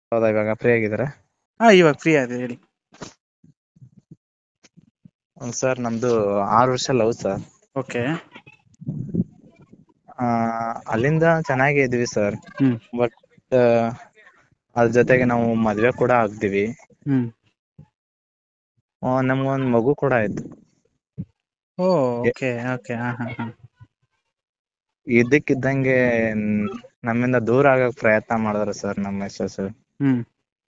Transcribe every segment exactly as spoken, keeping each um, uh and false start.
ಹೌದಾ, ಇವಾಗ ಫ್ರೀ ಆಗಿದ್ದೀರಾ? ಹಾ, ಇವಾಗ ಫ್ರೀ ಆಗಿದೆ, ಹೇಳಿ. ಸರ್, ನಮ್ದು ಆರು ವರ್ಷ ಲವ್ ಸರ್. ಓಕೆ. ಆ ಅಲ್ಲಿಂದ ಚೆನ್ನಾಗೇ ಇದ್ವಿ ಸರ್. ಹ್ಮ್ ಬಟ್ ಅದ್ರ ಜೊತೆಗೆ ನಾವು ಮದ್ವೆ ಕೂಡ ಆಗ್ತೀವಿ. ಹ್ಮ್ ನಮ್ಗೊಂದ್ ಮಗು ಕೂಡ ಆಯ್ತು. Oh, okay okay. ಹಾ ಹಾ ಹಾ ಇದ್ದಕ್ಕಿದ್ದಂಗೆ ನಮ್ಮಿಂದ ದೂರ ಆಗಕ್ ಪ್ರಯತ್ನ ಮಾಡಿದ್ರು ಸರ್ ನಮ್ಮ ಮಿಸ್ಸೆಸ್. ಹ್ಮ್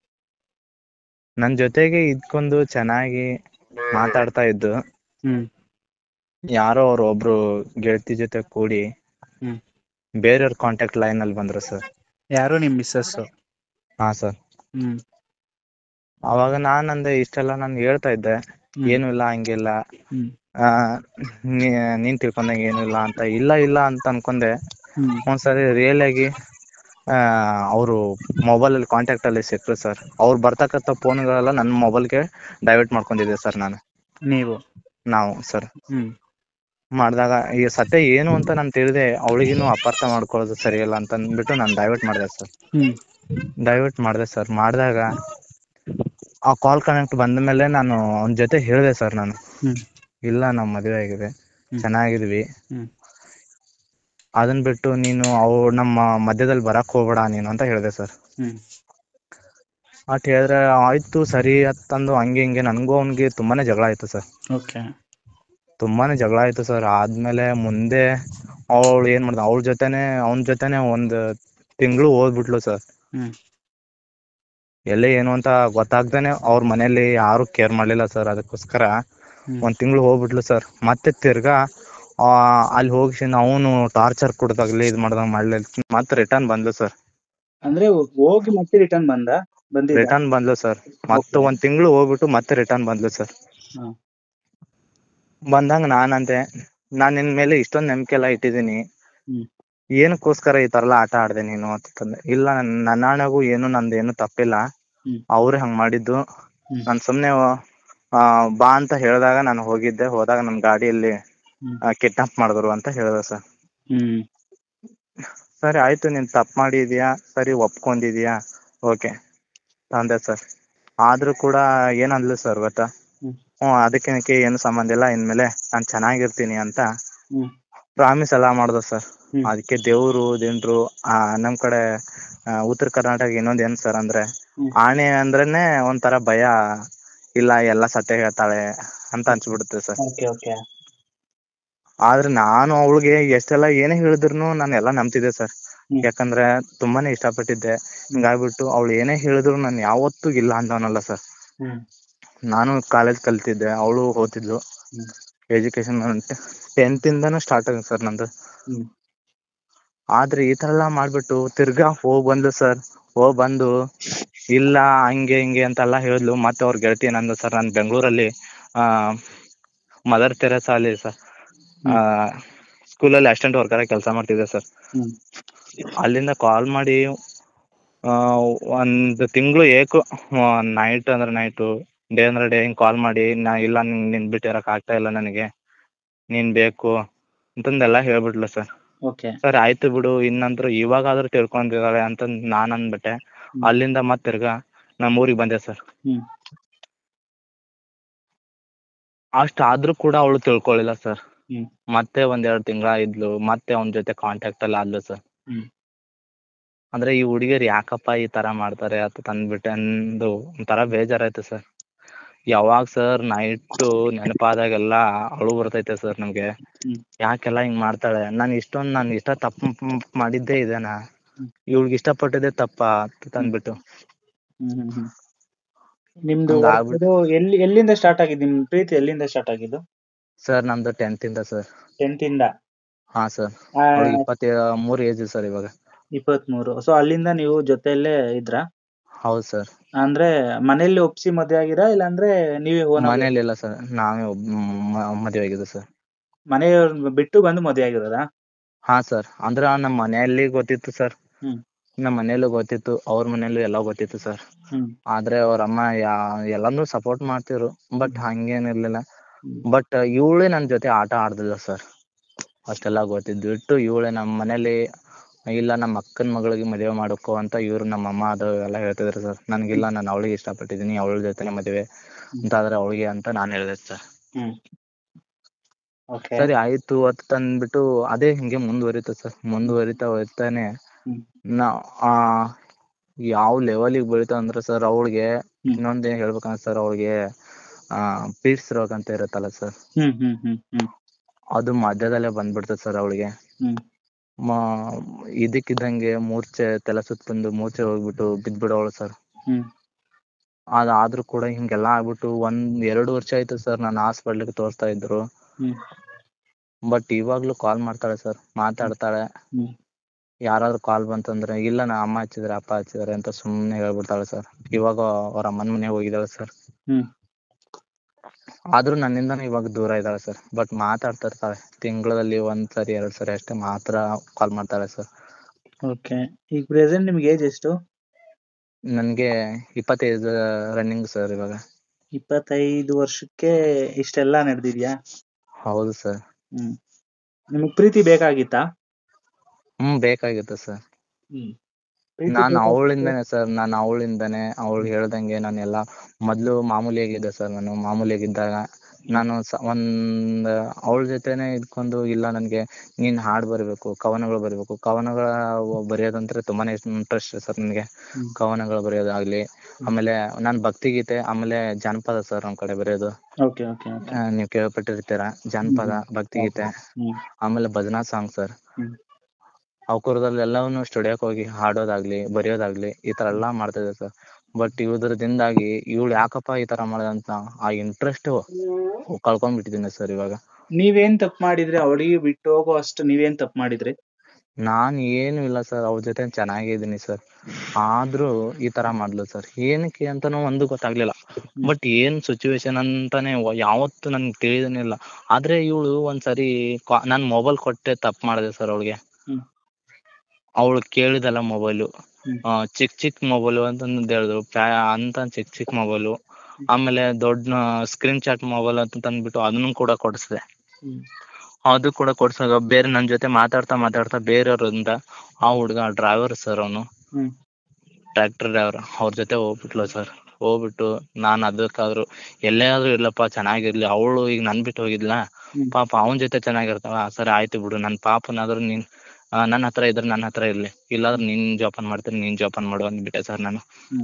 ನನ್ ಜೊತೆಗೆ ಇದ್ಕೊಂಡು ಚೆನ್ನಾಗಿ ಮಾತಾಡ್ತಾ ಇದ್ದು. ಹ್ಮ್ ಯಾರೋ ಅವರು ಒಬ್ರು ಗೆಳತಿ ಜೊತೆ ಕೂಡಿ ಹ್ಮ್ ಬೇರೆಯವ್ರ ಕಾಂಟ್ಯಾಕ್ಟ್ ಲೈನ್ ಅಲ್ಲಿ ಬಂದ್ರು ಸರ್. ಯಾರು ನಿಮ್ ಮಿಸ್ಸಸ್? ಹಾ ಸರ್. ಹ್ಮ್ ಅವಾಗ ನಾನ್ ಅಂದೆ, ಇಷ್ಟೆಲ್ಲಾ ನಾನ್ ಹೇಳ್ತಾ ಇದ್ದೆ, ಹ್ಮ್ ಏನು ಇಲ್ಲ ಹಂಗಿಲ್ಲ, ಹ್ಮ್ ಆ ನೀ ನೀನ್ ತಿಳ್ಕೊಂಡಂಗ ಏನು ಇಲ್ಲ ಅಂತ. ಇಲ್ಲ ಇಲ್ಲ ಅಂತ ಅನ್ಕೊಂಡೆ. ಹ್ಮ್ ಒಂದ್ಸರಿ ರಿಯಲ್ ಆಗಿ ಆ ಅವರು ಮೊಬೈಲ್ ಅಲ್ಲಿ ಕಾಂಟ್ಯಾಕ್ಟ್ ಅಲ್ಲಿ ಸಿಕ್ರು ಸರ್. ಅವ್ರು ಬರ್ತಕ್ಕಂತ ಫೋನ್ಗಳೆಲ್ಲ ನನ್ನ ಮೊಬೈಲ್ಗೆ ಡೈವರ್ಟ್ ಮಾಡ್ಕೊಂಡಿದ್ದೆ ಸರ್ ನಾನು. ನೀವು ನಾವು ಸರ್ ಹ್ಮ್ ಮಾಡ್ದಾಗ ಈ ಸತ್ಯ ಏನು ಅಂತ ನಾನ್ ತಿಳಿದೆ, ಅವಳಿಗಿನ್ನು ಅಪಾರ್ಥ ಮಾಡ್ಕೊಳ್ಳೋದು ಸರಿಯಲ್ಲ ಅಂತ ಅಂದ್ಬಿಟ್ಟು ನಾನ್ ಡೈವರ್ಟ್ ಮಾಡ್ದೆ ಸರ್. ಹ್ಮ್ ಡೈವರ್ಟ್ ಮಾಡ್ದೆ ಸರ್. ಮಾಡ್ದಾಗ ಆ ಕಾಲ್ ಕನೆಕ್ಟ್ ಬಂದ ಮೇಲೆ ನಾನು ಅವನ ಜೊತೆ ಹೇಳ್ದೆ ಸರ್ ನಾನು, ಹ್ಮ್ ಇಲ್ಲ ನಾವ್ ಮದ್ವೆ ಆಗಿದೆ, ಹ್ಮ್ ಚೆನ್ನಾಗಿದ್ವಿ, ಹ್ಮ್ ಅದನ್ ಬಿಟ್ಟು ನೀನು ಅವ ನಮ್ಮ ಮಧ್ಯದಲ್ಲಿ ಬರಕ್ ಹೋಗ್ಬೇಡ ನೀನು ಅಂತ ಹೇಳ್ದೆ ಸರ್. ಹ್ಮ್ ಅಟ್ ಹೇಳಿದ್ರೆ ಆಯ್ತು ಸರಿ ಅತ್ತಂದು ಹಂಗೆ ಹಿಂಗೆ ನನ್ಗೂ ಅವನ್ಗೆ ತುಂಬಾನೇ ಜಗಳ ಆಯ್ತು ಸರ್. ಓಕೆ. ತುಂಬಾನೇ ಜಗಳ ಆಯ್ತು ಸರ್. ಆದ್ಮೇಲೆ ಮುಂದೆ ಅವಳು ಏನ್ ಮಾಡ್ದ, ಅವಳ ಜೊತೆನೆ ಅವನ ಜೊತೆನೆ ಒಂದ್ ತಿಂಗಳು ಹೋಗ್ಬಿಟ್ಲು ಸರ್. ಹ್ಮ್ ಎಲ್ಲಿ ಏನು ಅಂತ ಗೊತ್ತಾಗ್ದೇನೆ ಅವ್ರ ಮನೇಲಿ ಯಾರು ಕೇರ್ ಮಾಡ್ಲಿಲ್ಲ ಸರ್. ಅದಕ್ಕೋಸ್ಕರ ಹ್ಮ್ ಒಂದ್ ತಿಂಗ್ಳು ಹೋಗ್ಬಿಟ್ಲು ಸರ್. ಮತ್ತೆ ತಿರ್ಗಾ ಆ ಅಲ್ಲಿ ಹೋಗಸಿಂದ ಅವನು ಟಾರ್ಚರ್ ಕೊಡ್ದಾಗ್ಲಿ ಇದ್ ಮಾಡ್ದಾಗ ಮಾಡ್ಲಿ ಮತ್ತೆ ರಿಟರ್ನ್ ಬಂದ್ಲು ಸರ್. ಅಂದ್ರೆ ಹೋಗಿ ಮತ್ತೆ ರಿಟರ್ನ್ ಬಂದ ಬಂದಿದ್ದ ರಿಟರ್ನ್ ಬಂದ್ಲು ಸರ್. ಮತ್ತೆ ಓಕೆ. ಒಂದ್ ತಿಂಗಳು ಹೋಗ್ಬಿಟ್ಟು ಮತ್ತೆ ರಿಟರ್ನ್ ಬಂದ್ಲು ಸರ್. ಹಾ. ಬಂದಂಗ ನಾನಂದೆ, ನಾನ್ ನಿನ್ ಮೇಲೆ ಇಷ್ಟೊಂದ್ ನಂಬಿಕೆ ಎಲ್ಲ ಇಟ್ಟಿದ್ದೀನಿ, ಹ್ಮ್ ಏನಕ್ಕೋಸ್ಕರ ಈ ತರ ಎಲ್ಲಾ ಆಟ ಆಡ್ದೆ ನೀನು ಅಂತಂದೆ. ಇಲ್ಲ ನನ್ನಾಣೆಗೂ ಏನು ನಂದು ಏನು ತಪ್ಪಿಲ್ಲ, ಹ್ಮ್ ಅವ್ರೇ ಹಂಗ್ ಮಾಡಿದ್ದು. ಹ್ಮ್ ನಾನ್ ಸುಮ್ನೆ ಆ ಬಾ ಅಂತ ಹೇಳಿದಾಗ ನಾನು ಹೋಗಿದ್ದೆ. ಹೋದಾಗ ನನ್ ಗಾಡಿಯಲ್ಲಿ ಹ್ಮ್ ಕಿಡ್ನಾಪ್ ಮಾಡಿದ್ರು ಅಂತ ಹೇಳಿದ ಸರ್. ಹ್ಮ್ ಸರಿ ಆಯ್ತು, ನೀನ್ ತಪ್ಪು ಮಾಡಿದೀಯಾ, ಸರಿ ಒಪ್ಕೊಂಡಿದೀಯಾ, ಓಕೆ ಅಂದೆ ಸರ್. ಆದ್ರೂ ಕೂಡ ಏನಂದ್ಲು ಸರ್ ಗೊತ್ತಾ? ಹ್ಮ್ ಹ್ಮ್ ಅದಕ್ಕೆನಕ್ಕೆ ಏನು ಸಂಬಂಧ ಇಲ್ಲ, ಇನ್ಮೇಲೆ ನಾನ್ ಚೆನ್ನಾಗಿರ್ತೀನಿ ಅಂತ ಹ್ಮ್ ಪ್ರಾಮಿಸ್ ಎಲ್ಲ ಮಾಡ್ದ ಸರ್. ಹ್ಮ್ ಅದಕ್ಕೆ ದೇವ್ರು ದಿಂಡ್ರು ಆ ನಮ್ ಕಡೆ ಉತ್ತರ ಕರ್ನಾಟಕ ಇನ್ನೊಂದ್ ಏನ್ ಸರ್ ಅಂದ್ರೆ, ಹ್ಮ್ ಆಣೆ ಅಂದ್ರೇನೆ ಒಂಥರ ಭಯ. ಇಲ್ಲ ಎಲ್ಲಾ ಸತ್ಯ ಹೇಳ್ತಾಳೆ ಅಂತ ಅನ್ಸ್ಬಿಡುತ್ತೆ ಸರ್. Okay okay. ಆದ್ರೆ ನಾನು ಅವಳಿಗೆ ಎಷ್ಟೆಲ್ಲಾ ಏನೇ ಹೇಳಿದ್ರುನು ನಾನು ಎಲ್ಲಾ ನಂಬ್ತಿದ್ದೆ ಸರ್. ಹ್ಮ್ ಯಾಕಂದ್ರೆ ತುಂಬಾನೇ ಇಷ್ಟ ಪಟ್ಟಿದ್ದೆ. ಹ್ಮ್ ಹಿಂಗಾಗ್ಬಿಟ್ಟು ಅವ್ಳು ಏನೇ ಹೇಳಿದ್ರು ನಾನ್ ಯಾವತ್ತೂ ಇಲ್ಲ ಅಂತವನಲ್ಲ ಸರ್. ಹ್ಮ್ ನಾನು ಕಾಲೇಜ್ ಕಲ್ತಿದ್ದೆ, ಅವಳು ಓತಿದ್ಲು. ಹ್ಮ್ ಎಜುಕೇಶನ್ ಟೆಂತ್ ಇಂದಾನು ಸ್ಟಾರ್ಟ್ ಆಗಿದೆ ಸರ್ ನಂದು. ಹ್ಮ್ ಆದ್ರೆ ಈ ತರ ಎಲ್ಲಾ ಮಾಡ್ಬಿಟ್ಟು ತಿರ್ಗಾ ಹೋಗ್ ಬಂದ್ಲು ಸರ್. ಹೋಗ್ ಬಂದು ಇಲ್ಲ ಹಂಗೆ ಹಿಂಗೆ ಅಂತೆಲ್ಲಾ ಹೇಳಿದ್ಲು. ಮತ್ತೆ ಅವ್ರ ಗೆಳತಿ ಏನಂದ್ಲು ಸರ್, ನಾನ್ ಬೆಂಗಳೂರಲ್ಲಿ ಆ ಮದರ್ ತೆರೇಸಾ ಅಲ್ಲಿ ಸರ್ ಆ ಹ್ಮ್ ಸ್ಕೂಲಲ್ಲಿ ಅಸಿಸ್ಟೆಂಟ್ ವರ್ಕರ್ ಆಗಿ ಕೆಲಸ ಮಾಡ್ತಿದ್ದೆ ಸರ್. ಹ್ಮ್ ಅಲ್ಲಿಂದ ಕಾಲ್ ಮಾಡಿ ಆ ಒಂದ್ ತಿಂಗಳು ಏಕು ನೈಟ್ ಅಂದ್ರೆ ನೈಟು ಡೇ ಅಂದ್ರೆ ಡೇ ಹಿಂಗ್ ಕಾಲ್ ಮಾಡಿ, ನಾ ಇಲ್ಲ ನಿನ್ ಬಿಟ್ಟು ಇರಕ್ ಆಗ್ತಾ ಇಲ್ಲ ನನಗೆ, ನೀನ್ ಬೇಕು ಅಂತಂದೆಲ್ಲಾ ಹೇಳ್ಬಿಟ್ಲು ಸರ್. ಓಕೆ. ಸರಿ ಆಯ್ತು ಬಿಡು, ಇನ್ನಂದ್ರು ಇವಾಗಾದ್ರೂ ತಿಳ್ಕೊಂಡಿದ್ದಾಳೆ ಅಂತ ನಾನ್ ಅಂದ್ಬಿಟ್ಟೆ. ಹ್ಮ್ ಅಲ್ಲಿಂದ ಮತ್ ತಿರ್ಗಾ ನಮ್ ಊರಿಗೆ ಬಂದೆ ಸರ್. ಹ್ಮ್ ಅಷ್ಟ ಆದ್ರೂ ಕೂಡ ಅವಳು ತಿಳ್ಕೊಳಿಲ್ಲ ಸರ್. ಹ್ಮ್ ಮತ್ತೆ ಒಂದ್ ಎರಡ್ ತಿಂಗಳ ಇದ್ಲು, ಮತ್ತೆ ಅವನ ಜೊತೆ ಕಾಂಟ್ಯಾಕ್ಟ್ ಅಲ್ಲಿ ಆದ್ಲು ಸರ್. ಹ್ಮ್ ಅಂದ್ರೆ ಈ ಹುಡುಗಿಯರು ಯಾಕಪ್ಪ ಈ ತರ ಮಾಡ್ತಾರೆ ಅಂತ ತಂದ್ಬಿಟ್ಟೆ ಅಂದು ಒಂತರ ಬೇಜಾರಾಯ್ತು ಸರ್. ಯಾವಾಗ ಸರ್ ನೈಟ್ ನೆನಪಾದಾಗೆಲ್ಲಾ ಅಳು ಬರ್ತೈತೆ ಸರ್ ನಮ್ಗೆ. ಹ್ಮ್ ಯಾಕೆಲ್ಲಾ ಹಿಂಗ್ ಮಾಡ್ತಾಳೆ, ನಾನ್ ಇಷ್ಟೊಂದ್ ನಾನ್ ಇಷ್ಟ ತಪ್ಪ ಮಾಡಿದ್ದೇ ಇದೇನಾ, ಹ್ಮ್ ಇವಳ್ಗ್ ಇಷ್ಟ ಪಟ್ಟಿದ್ದೆ ತಪ್ಪಾ ಅಂತ ಹ್ಮ್ ತಂದ್ಬಿಟ್ಟು. ಹ್ಮ್ ಹ್ಮ್ ಹ್ಮ್ ನಿಮ್ದು ಹಂಗ ಆಗ್ಬಿಟ್ಟು ಇದು ಎಲ್ಲಿ ಎಲ್ಲಿಂದ ಸ್ಟಾರ್ಟ್ ಆಗಿದ್ದು ನಿಮ್ ಪ್ರೀತಿ, ಎಲ್ಲಿಂದ ಸ್ಟಾರ್ಟ್ ಆಗಿದ್ದು? ಸರ್ ನಮ್ದು ಟೆಂತ್ ಇಂದ ಸರ್. ಟೆಂತ್ ಇಂದ. ಹಾ ಸರ್. ಆ ಅವಳಿಗೆ ಇಪ್ಪತ್ತ ಮೂರು ಏಜ್ ಸರ್ ಇವಾಗ. ಇಪ್ಪತ್ಮೂರು. ಸೊ ಅಲ್ಲಿಂದ ನೀವು ಜೊತೆಯಲ್ಲೇ ಇದ್ರಾ? ಹೌದು ಸರ್. ಅಂದ್ರೆ ಮನೇಲಿ ಒಪ್ಸಿ ಮದ್ವೆ ಆಗಿರಾ, ಇಲ್ಲಾಂದ್ರೆ ನೀವೇ ಓನ್ ಆಗಿ? ಮನೇಲಿ ಇಲ್ಲ ಸರ್, ನಾವೇ ಒಪ್ ಮದುವೆ ಆಗಿದ್ದು ಸರ್. ಮನೆಯವ್ರನ್ನ ಬಿಟ್ಟು ಬಂದು ಮದ್ವೆ ಆಗಿರೋದಾ? ಹಾ ಸರ್. ಅಂದ್ರೆ ನಮ್ಮ್ ಮನೆಯಲ್ಲಿ ಗೊತ್ತಿತ್ತು ಸರ್. ಹ್ಮ್ ನಮ್ಮ್ ಮನೇಲ್ಲೂ ಗೊತ್ತಿತ್ತು, ಅವ್ರ ಮನೇಲ್ಲೂ ಎಲ್ಲ ಗೊತ್ತಿತ್ತು ಸರ್. ಹ್ಮ್ ಆದ್ರೆ ಅವ್ರಮ್ಮ ಯ ಎಲ್ಲಾನೂ ಸಪೋರ್ಟ್ ಮಾಡ್ತಿದ್ರು, ಬಟ್ ಹ್ಮ್ ಹಂಗೇನ್ ಇರ್ಲಿಲ್ಲ. ಹ್ಮ್ ಬಟ್ ಇವಳೇ ನನ್ ಜೊತೆ ಆಟ ಆಡ್ತಿದ್ಲು ಸರ್. ಅಷ್ಟೆಲ್ಲಾ ಗೊತ್ತಿದ್ದು ಇಟ್ಟು ಇವಳೇ ನಮ್ಮ್ ಮನೇಲಿ ಇಲ್ಲ ನಮ್ಮ ಅಕ್ಕನ ಮಗಳಿಗೆ ಮದುವೆ ಮಾಡ್ಕೋ ಅಂತ ಇವ್ರು ನಮ್ಮ ಅಮ್ಮ ಅದು ಎಲ್ಲ ಹೇಳ್ತಿದ್ರು ಸರ್. ನನಗಿಲ್ಲ, ನಾನು ಅವಳಿಗೆ ಇಷ್ಟಪಟ್ಟಿದ್ದೀನಿ, ಅವಳ ಜೊತೆನೆ ಮದುವೆ ಅಂತ ಆದ್ರೆ ಅವಳಿಗೆ ಅಂತ ನಾನು ಹೇಳಿದೆ ಸರ್. ಹ್ಮ್ ಓಕೆ. ಸರಿ ಆಯ್ತು ಅಂತ ತಂದ್ಬಿಟ್ಟು ಅದೇ ಹಿಂಗೆ ಮುಂದುವರಿತು ಸರ್. ಮುಂದುವರಿತಾ ಹೋಗ್ತಾನೆ ಹ್ಮ್ ನಾ ಆ ಯಾವ ಲೆವೆಲಿಗೆ ಬೆಳಿತಾ ಅಂದ್ರೆ ಸರ್, ಅವಳಿಗೆ ಹ್ಮ್ ಇನ್ನೊಂದೇನು ಹೇಳ್ಬೇಕಂದ್ರೆ ಸರ್, ಅವಳಿಗೆ ಆ ಪೀಡ್ಸ್ ರೋಗ ಅಂತ ಇರುತ್ತಲ್ಲ ಸರ್, ಹ್ಮ್ ಹ್ಮ್ ಹ್ಮ್ ಹ್ಮ್ ಅದು ಮಧ್ಯದಲ್ಲೇ ಬಂದ್ಬಿಡ್ತದೆ ಸರ್ ಅವಳಿಗೆ. ಹ್ಮ್ ಮ ಇದಕ್ಕಿದ್ದಂಗೆ ಮೂರ್ಛೆ, ತಲೆ ಸುತ್ತಂದು ಮೂರ್ಛೆ ಹೋಗ್ಬಿಟ್ಟು ಬಿದ್ಬಿಡೋಳು ಸರ್. ಹ್ಮ್ ಅದಾದ್ರೂ ಕೂಡ ಹಿಂಗೆಲ್ಲ ಆಗ್ಬಿಟ್ಟು ಒಂದ್ ಎರಡು ವರ್ಷ ಆಯ್ತು ಸರ್ ನಾನು ಹಾಸ್ಪಿಟ್ಲಿಗೆ ತೋರಿಸ್ತಾ ಇದ್ರು. ಹ್ಮ್ ಬಟ್ ಇವಾಗ್ಲೂ ಕಾಲ್ ಮಾಡ್ತಾಳೆ ಸರ್, ಮಾತಾಡ್ತಾಳೆ. ಹ್ಮ್ ಯಾರಾದ್ರೂ ಕಾಲ್ ಬಂತಂದ್ರೆ ಇಲ್ಲ ನಾ ಅಮ್ಮ ಹಚ್ಚಿದ್ರೆ ಅಪ್ಪ ಹಚ್ಚಿದ್ರೆ ಅಂತ ಸುಮ್ಮನೆ ಹೇಳ್ಬಿಡ್ತಾಳೆ ಸರ್. ಇವಾಗ ಅವ್ರ ಅಮ್ಮನ ಮನೆಗೆ ಹೋಗಿದ್ದಾಳೆ ಸರ್. ಹ್ಮ್ ಆದ್ರೂ ನನ್ನಿಂದಾನು ಇವಾಗ ದೂರ ಇದ್ದಾಳೆ ಸರ್. ಬಟ್ ಮಾತಾಡ್ತಾ ಇರ್ತಾಳೆ, ತಿಂಗಳಲ್ಲಿ ಒಂದ್ ಸರಿ ಎರಡ್ ಸರಿ ಅಷ್ಟೇ ಮಾತ್ರ ಕಾಲ್ ಮಾಡ್ತಾಳೆ ಸರ್. ಓಕೆ. ಈಗ ಪ್ರೆಸೆಂಟ್ ನಿಮ್ಗೆ ಏಜ್ ಎಷ್ಟು? ನನ್ಗೆ ಇಪ್ಪತ್ತೈದು ರನ್ನಿಂಗ್ ಸರ್ ಇವಾಗ. ಇಪ್ಪತ್ತೈದು ವರ್ಷಕ್ಕೆ ಇಷ್ಟೆಲ್ಲ ನಡೆದಿದ್ಯಾ? ಹೌದು ಸರ್. ಹ್ಮ್ ನಿಮಗ್ ಪ್ರೀತಿ ಬೇಕಾಗಿತ್ತಾ? ಹ್ಮ್ ಬೇಕಾಗಿತ್ತು ಸರ್. ಹ್ಮ್ ಪ್ರೀತಿ ನಾನು ಬೇಕಾಗಿತ್ತು. ಅವಳಿಂದಾನೆ ಸರ್, ನಾನು ಅವಳಿಂದಾನೆ ಅವಳು ಹೇಳ್ದಂಗೆ ನಾನೆಲ್ಲ ಮೊದ್ಲು ಮಾಮೂಲಿಯಾಗಿದ್ದೆ ಸರ್. ನಾನು ಮಾಮೂಲಿಯಾಗಿದ್ದಾಗ ನಾನು ಒಂದ್ ಅವಳ ಜೊತೆನೆ ಇದ್ಕೊಂಡು, ಇಲ್ಲ ನನ್ಗೆ ನೀನ್ ಹಾಡ್ ಬರಿಬೇಕು, ಕವನಗಳು ಬರಿಬೇಕು, ಕವನಗಳ ಬರೆಯೋದಂದ್ರೆ ತುಂಬಾನೇ ಇಂಟ್ರೆಸ್ಟ್ ಸರ್ ನನಗೆ. ಹ್ಮ್ ಕವನಗಳು ಬರೆಯೋದಾಗ್ಲಿ, ಆಮೇಲೆ ನಾನ್ ಭಕ್ತಿಗೀತೆ, ಆಮೇಲೆ ಜಾನಪದ ಸರ್ ನಮ್ ಕಡೆ ಬರೆಯೋದು. Okay okay okay. ನೀವು ಕೇಳ್ಪಟ್ಟಿರ್ತೀರಾ, ಜಾನಪದ, ಭಕ್ತಿಗೀತೆ, ಹ್ಮ್ ಆಮೇಲೆ ಭಜನಾ ಸಾಂಗ್ ಸರ್. ಹ್ಮ್ ಅವಕೂರದಲ್ಲಿ ಎಲ್ಲವನ್ನು ಸ್ಟುಡಿಯೋಕ್ ಹೋಗಿ ಹಾಡೋದಾಗ್ಲಿ, ಬರೆಯೋದಾಗ್ಲಿ ಈ ತರ ಎಲ್ಲಾ ಮಾಡ್ತಾ ಇದ್ದೆ ಸರ್. ಬಟ್ ಇವುದ್ರದಿಂದಾಗಿ ಇವಳು ಯಾಕಪ್ಪ ಈ ತರ ಮಾಡದಂತ ಆ ಇಂಟ್ರೆಸ್ಟ್ ಕಳ್ಕೊಂಡ್ಬಿಟ್ಟಿದ್ದೀನಿ ಸರ್ ಇವಾಗ. ನೀವೇನ್ ತಪ್ಪು ಮಾಡಿದ್ರಿ? ಅವಳಿಗೆ ಬಿಟ್ಟು ಹೋಗೋ ಅಷ್ಟು ನೀವೇನ್ ತಪ್ಪು ಮಾಡಿದ್ರಿ? ನಾನ್ ಏನು ಇಲ್ಲ ಸರ್, ಅವ್ರ ಜೊತೆ ಚೆನ್ನಾಗಿದ್ದೀನಿ ಸರ್. ಆದ್ರೂ ಈ ತರ ಮಾಡ್ಲು ಸರ್. ಏನಕ್ಕೆ ಅಂತಾನೂ ಒಂದು ಗೊತ್ತಾಗ್ಲಿಲ್ಲ. ಬಟ್ ಏನ್ ಸಿಚುವೇಶನ್ ಅಂತಾನೆ ಯಾವತ್ತು ನನ್ಗೆ ತಿಳಿದನೇ ಇಲ್ಲ. ಆದ್ರೆ ಇವಳು ಒಂದ್ಸರಿ ನಾನ್ ಮೊಬೈಲ್ ಕೊಟ್ಟೆ ತಪ್ಪು ಮಾಡಿದೆ ಸರ್ ಅವಳಿಗೆ. ಹ್ಮ್ ಅವಳು ಕೇಳಿದಲ್ಲ ಮೊಬೈಲು, ಹ್ಮ್ ಚಿಕ್ ಚಿಕ್ ಮೊಬೈಲು ಅಂತಂದು ಹೇಳಿದ್ರು. ಅಂತ ಚಿಕ್ ಚಿಕ್ ಮೊಬೈಲು, ಆಮೇಲೆ ದೊಡ್ಡ ಸ್ಕ್ರೀನ್ ಶಾಟ್ ಮೊಬೈಲ್ ಅಂತ ತಂದ್ಬಿಟ್ಟು ಅದನ್ನು ಕೂಡ ಕೊಡಿಸ್ದೆ. ಹ್ಮ್ ಅದು ಕೂಡ ಕೊಡ್ಸಾಗ ಬೇರೆ ನನ್ ಜೊತೆ ಮಾತಾಡ್ತಾ ಮಾತಾಡ್ತಾ ಬೇರೆಯವ್ರಿಂದ ಆ ಹುಡ್ಗ ಡ್ರೈವರ್ ಸರ್, ಅವನು ಹ್ಮ್ ಟ್ರ್ಯಾಕ್ಟರ್ ಡ್ರೈವರ್, ಅವ್ರ ಜೊತೆ ಹೋಗ್ಬಿಟ್ಲು ಸರ್. ಹೋಗ್ಬಿಟ್ಟು ನಾನ್ ಅದಕ್ಕಾದ್ರು ಎಲ್ಲೇ ಆದ್ರೂ ಇರ್ಲಪ್ಪ ಚೆನ್ನಾಗಿರ್ಲಿ, ಅವಳು ಈಗ ನನ್ ಬಿಟ್ಟು ಹೋಗಿದ್ಲ, ಹ್ಮ್ ಪಾಪ ಅವನ್ ಜೊತೆ ಚೆನ್ನಾಗಿರ್ತಾವ, ಸರಿ ಆಯ್ತು ಬಿಡು, ನನ್ ಪಾಪನಾದ್ರು ನೀನ್ ನನ್ನ ಹತ್ರ ಇದ್ರೆ ನನ್ನ ಹತ್ರ ಇರ್ಲಿ, ಇಲ್ಲಾದ್ರೆ ನೀನ್ ಜೋಪಾನ ಮಾಡ್ತೀನಿ, ನೀನ್ ಜೋಪಾನ ಮಾಡು ಅಂದ್ಬಿಟ್ಟೆ ಸರ್ ನಾನು. ಹ್ಮ್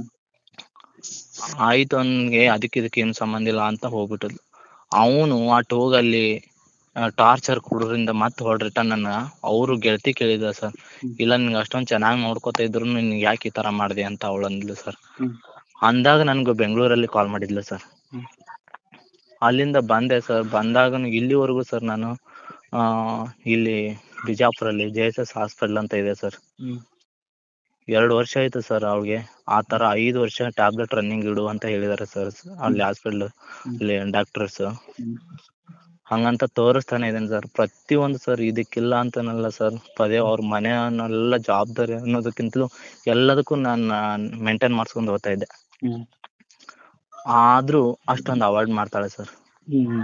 ಆಯ್ತು ಅವನ್ಗೆ ಅದಕ್ಕೆ ಇದಕ್ಕೆ ಏನು ಸಂಬಂಧ ಇಲ್ಲ ಅಂತ ಹೋಗ್ಬಿಟ್ಟದ್ದು. ಅವನು ಆ ಟೋಗಲ್ಲಿ ಟಾರ್ಚರ್ ಕೊಡೋದ್ರಿಂದ ಮತ್ತೆ ಹೊರಡ್ರಿಟನ್ ನನ್ನ ಅವರು ಗೆಳತಿ ಕೇಳಿದ ಸರ್, ಇಲ್ಲ ನಿನ್ಗೆ ಅಷ್ಟೊಂದು ಚೆನ್ನಾಗಿ ನೋಡ್ಕೋತಾ ಇದ್ರು ನಿನ್ಗೆ ಯಾಕೆ ಈ ತರ ಮಾಡಿದೆ ಅಂತ ಅವಳು ಅಂದ್ಲು ಸರ್. ಹ್ಮ್ ಅಂದಾಗ ನನ್ಗೆ ಬೆಂಗಳೂರಲ್ಲಿ ಕಾಲ್ ಮಾಡಿದ್ಲು ಸರ್. ಹ್ಮ್ ಅಲ್ಲಿಂದ ಬಂದೆ ಸರ್. ಬಂದಾಗ ಇಲ್ಲಿವರೆಗೂ ಸರ್ ನಾನು ಆ ಇಲ್ಲಿ ಬಿಜಾಪುರಲ್ಲಿ ಜೆ ಎಸ್ ಎಸ್ ಹಾಸ್ಪಿಟಲ್ ಅಂತ ಇದೆ ಸರ್. ಹ್ಮ್ ಎರಡು ವರ್ಷ ಆಯ್ತು ಸರ್. ಅವ್ಳಿಗೆ ಆ ತರ ಐದು ವರ್ಷ ಟ್ಯಾಬ್ಲೆಟ್ ರನ್ನಿಂಗ್ ಇಡು ಅಂತ ಹೇಳಿದಾರೆ ಸರ್ ಅಲ್ಲಿ ಹಾಸ್ಪಿಟಲ್ ಅಲ್ಲಿ ಡಾಕ್ಟರ್ಸ್. ಹಂಗಂತ ತೋರಿಸ್ತಾನೆ ಇದ್ದೇನೆ ಸರ್ ಪ್ರತಿಯೊಂದು ಸರ್. ಇದಕ್ಕಿಲ್ಲ ಅಂತನಲ್ಲ ಸರ್, ಪದೇ ಅವ್ರ ಮನೆಯನ್ನೆಲ್ಲ ಜವಾಬ್ದಾರಿ ಅನ್ನೋದಕ್ಕಿಂತಲೂ ಎಲ್ಲದಕ್ಕೂ ನಾನು ಮೇಂಟೈನ್ ಮಾಡ್ಸ್ಕೊಂಡು ಹೋಗ್ತಾ ಇದ್ದೆ. ಹ್ಮ್ ಆದ್ರೂ ಅಷ್ಟೊಂದು ಅವಾಯ್ಡ್ ಮಾಡ್ತಾಳೆ ಸರ್. ಹ್ಮ್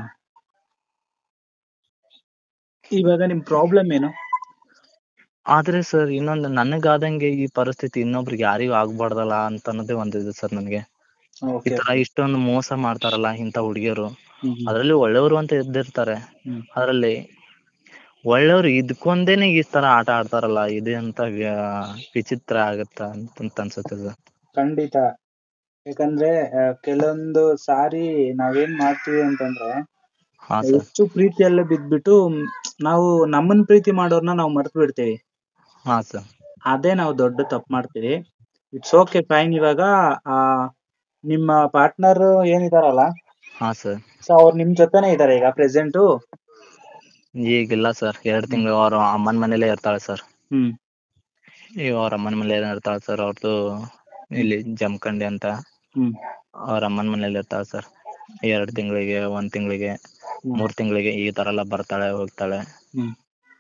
ಇವಾಗ ನಿಮ್ ಪ್ರಾಬ್ಲಮ್ ಏನು? ಆದ್ರೆ ಸರ್ ಇನ್ನೊಂದು ನನಗಾದಂಗೆ ಈ ಪರಿಸ್ಥಿತಿ ಇನ್ನೊಬ್ರಿಗೆ ಯಾರಿಗೂ ಆಗ್ಬಾರ್ದಲ್ಲ ಅಂತ ಅನ್ನೋದೇ ಒಂದಿದೆ ಸರ್ ನನಗೆ. ಈ ತರ ಇಷ್ಟೊಂದು ಮೋಸ ಮಾಡ್ತಾರಲ್ಲ ಇಂಥ ಹುಡುಗಿಯರು, ಅದ್ರಲ್ಲಿ ಒಳ್ಳೆಯವರು ಅಂತ ಇದ್ದಿರ್ತಾರೆ, ಅದ್ರಲ್ಲಿ ಒಳ್ಳೆಯವರು ಇದ್ಕೊಂಡೇನೆ ಈ ತರ ಆಟ ಆಡ್ತಾರಲ್ಲ, ಇದೆ ಅಂತ ವಿಚಿತ್ರ ಆಗತ್ತ ಅಂತ ಅನ್ಸುತ್ತೆ ಸರ್. ಖಂಡಿತ. ಯಾಕಂದ್ರೆ ಕೆಲವೊಂದು ಸಾರಿ ನಾವೇನ್ ಮಾಡ್ತೀವಿ ಅಂತಂದ್ರೆ ಹಾ ಸರ್. ಹೆಚ್ಚು ಪ್ರೀತಿಯಲ್ಲೇ ಬಿದ್ಬಿಟ್ಟು ನಾವು ನಮ್ಮನ್ ಪ್ರೀತಿ ಮಾಡೋರ್ನ ನಾವು ಮರ್ತು ಬಿಡ್ತೀವಿ. ಹಾ ಸರ್. ಅದೇ ನಾವು ದೊಡ್ಡ ತಪ್ಪು ಮಾಡ್ತೀವಿ. It's okay fine. ಇವಾಗ ಆ ನಿಮ್ಮ ಪಾರ್ಟ್ನರ್ ಏನಿದಾರಲ್ಲ, ಹಾ ಸರ್, ಸೊ ಅವ್ರು ನಿಮ್ ಜೊತೆನೆ ಇದಾರೆ ಈಗ ಪ್ರೆಸೆಂಟ್? ಈಗಿಲ್ಲ ಸರ್, ಎರಡು ತಿಂಗಳು ಅವ್ರ ಅಮ್ಮನ ಮನೇಲೆ ಇರ್ತಾಳೆ ಸರ್. ಹ್ಮ್ ಈಗ ಅವ್ರ ಅಮ್ಮನ ಮನೇಲಿ ಇರ್ತಾಳೆ ಸರ್. ಅವ್ರದ್ದು ಇಲ್ಲಿ ಜಮಖಂಡಿ ಅಂತ, ಹ್ಮ್ ಅವ್ರ ಅಮ್ಮನ ಮನೇಲಿ ಇರ್ತಾಳೆ ಸರ್. ಎರಡು ತಿಂಗಳಿಗೆ, ಒಂದ್ ತಿಂಗಳಿಗೆ, ಮೂರ್ ತಿಂಗಳಿಗೆ ಈ ತರ ಎಲ್ಲ ಬರ್ತಾಳೆ ಹೋಗ್ತಾಳೆ. ಹ್ಮ್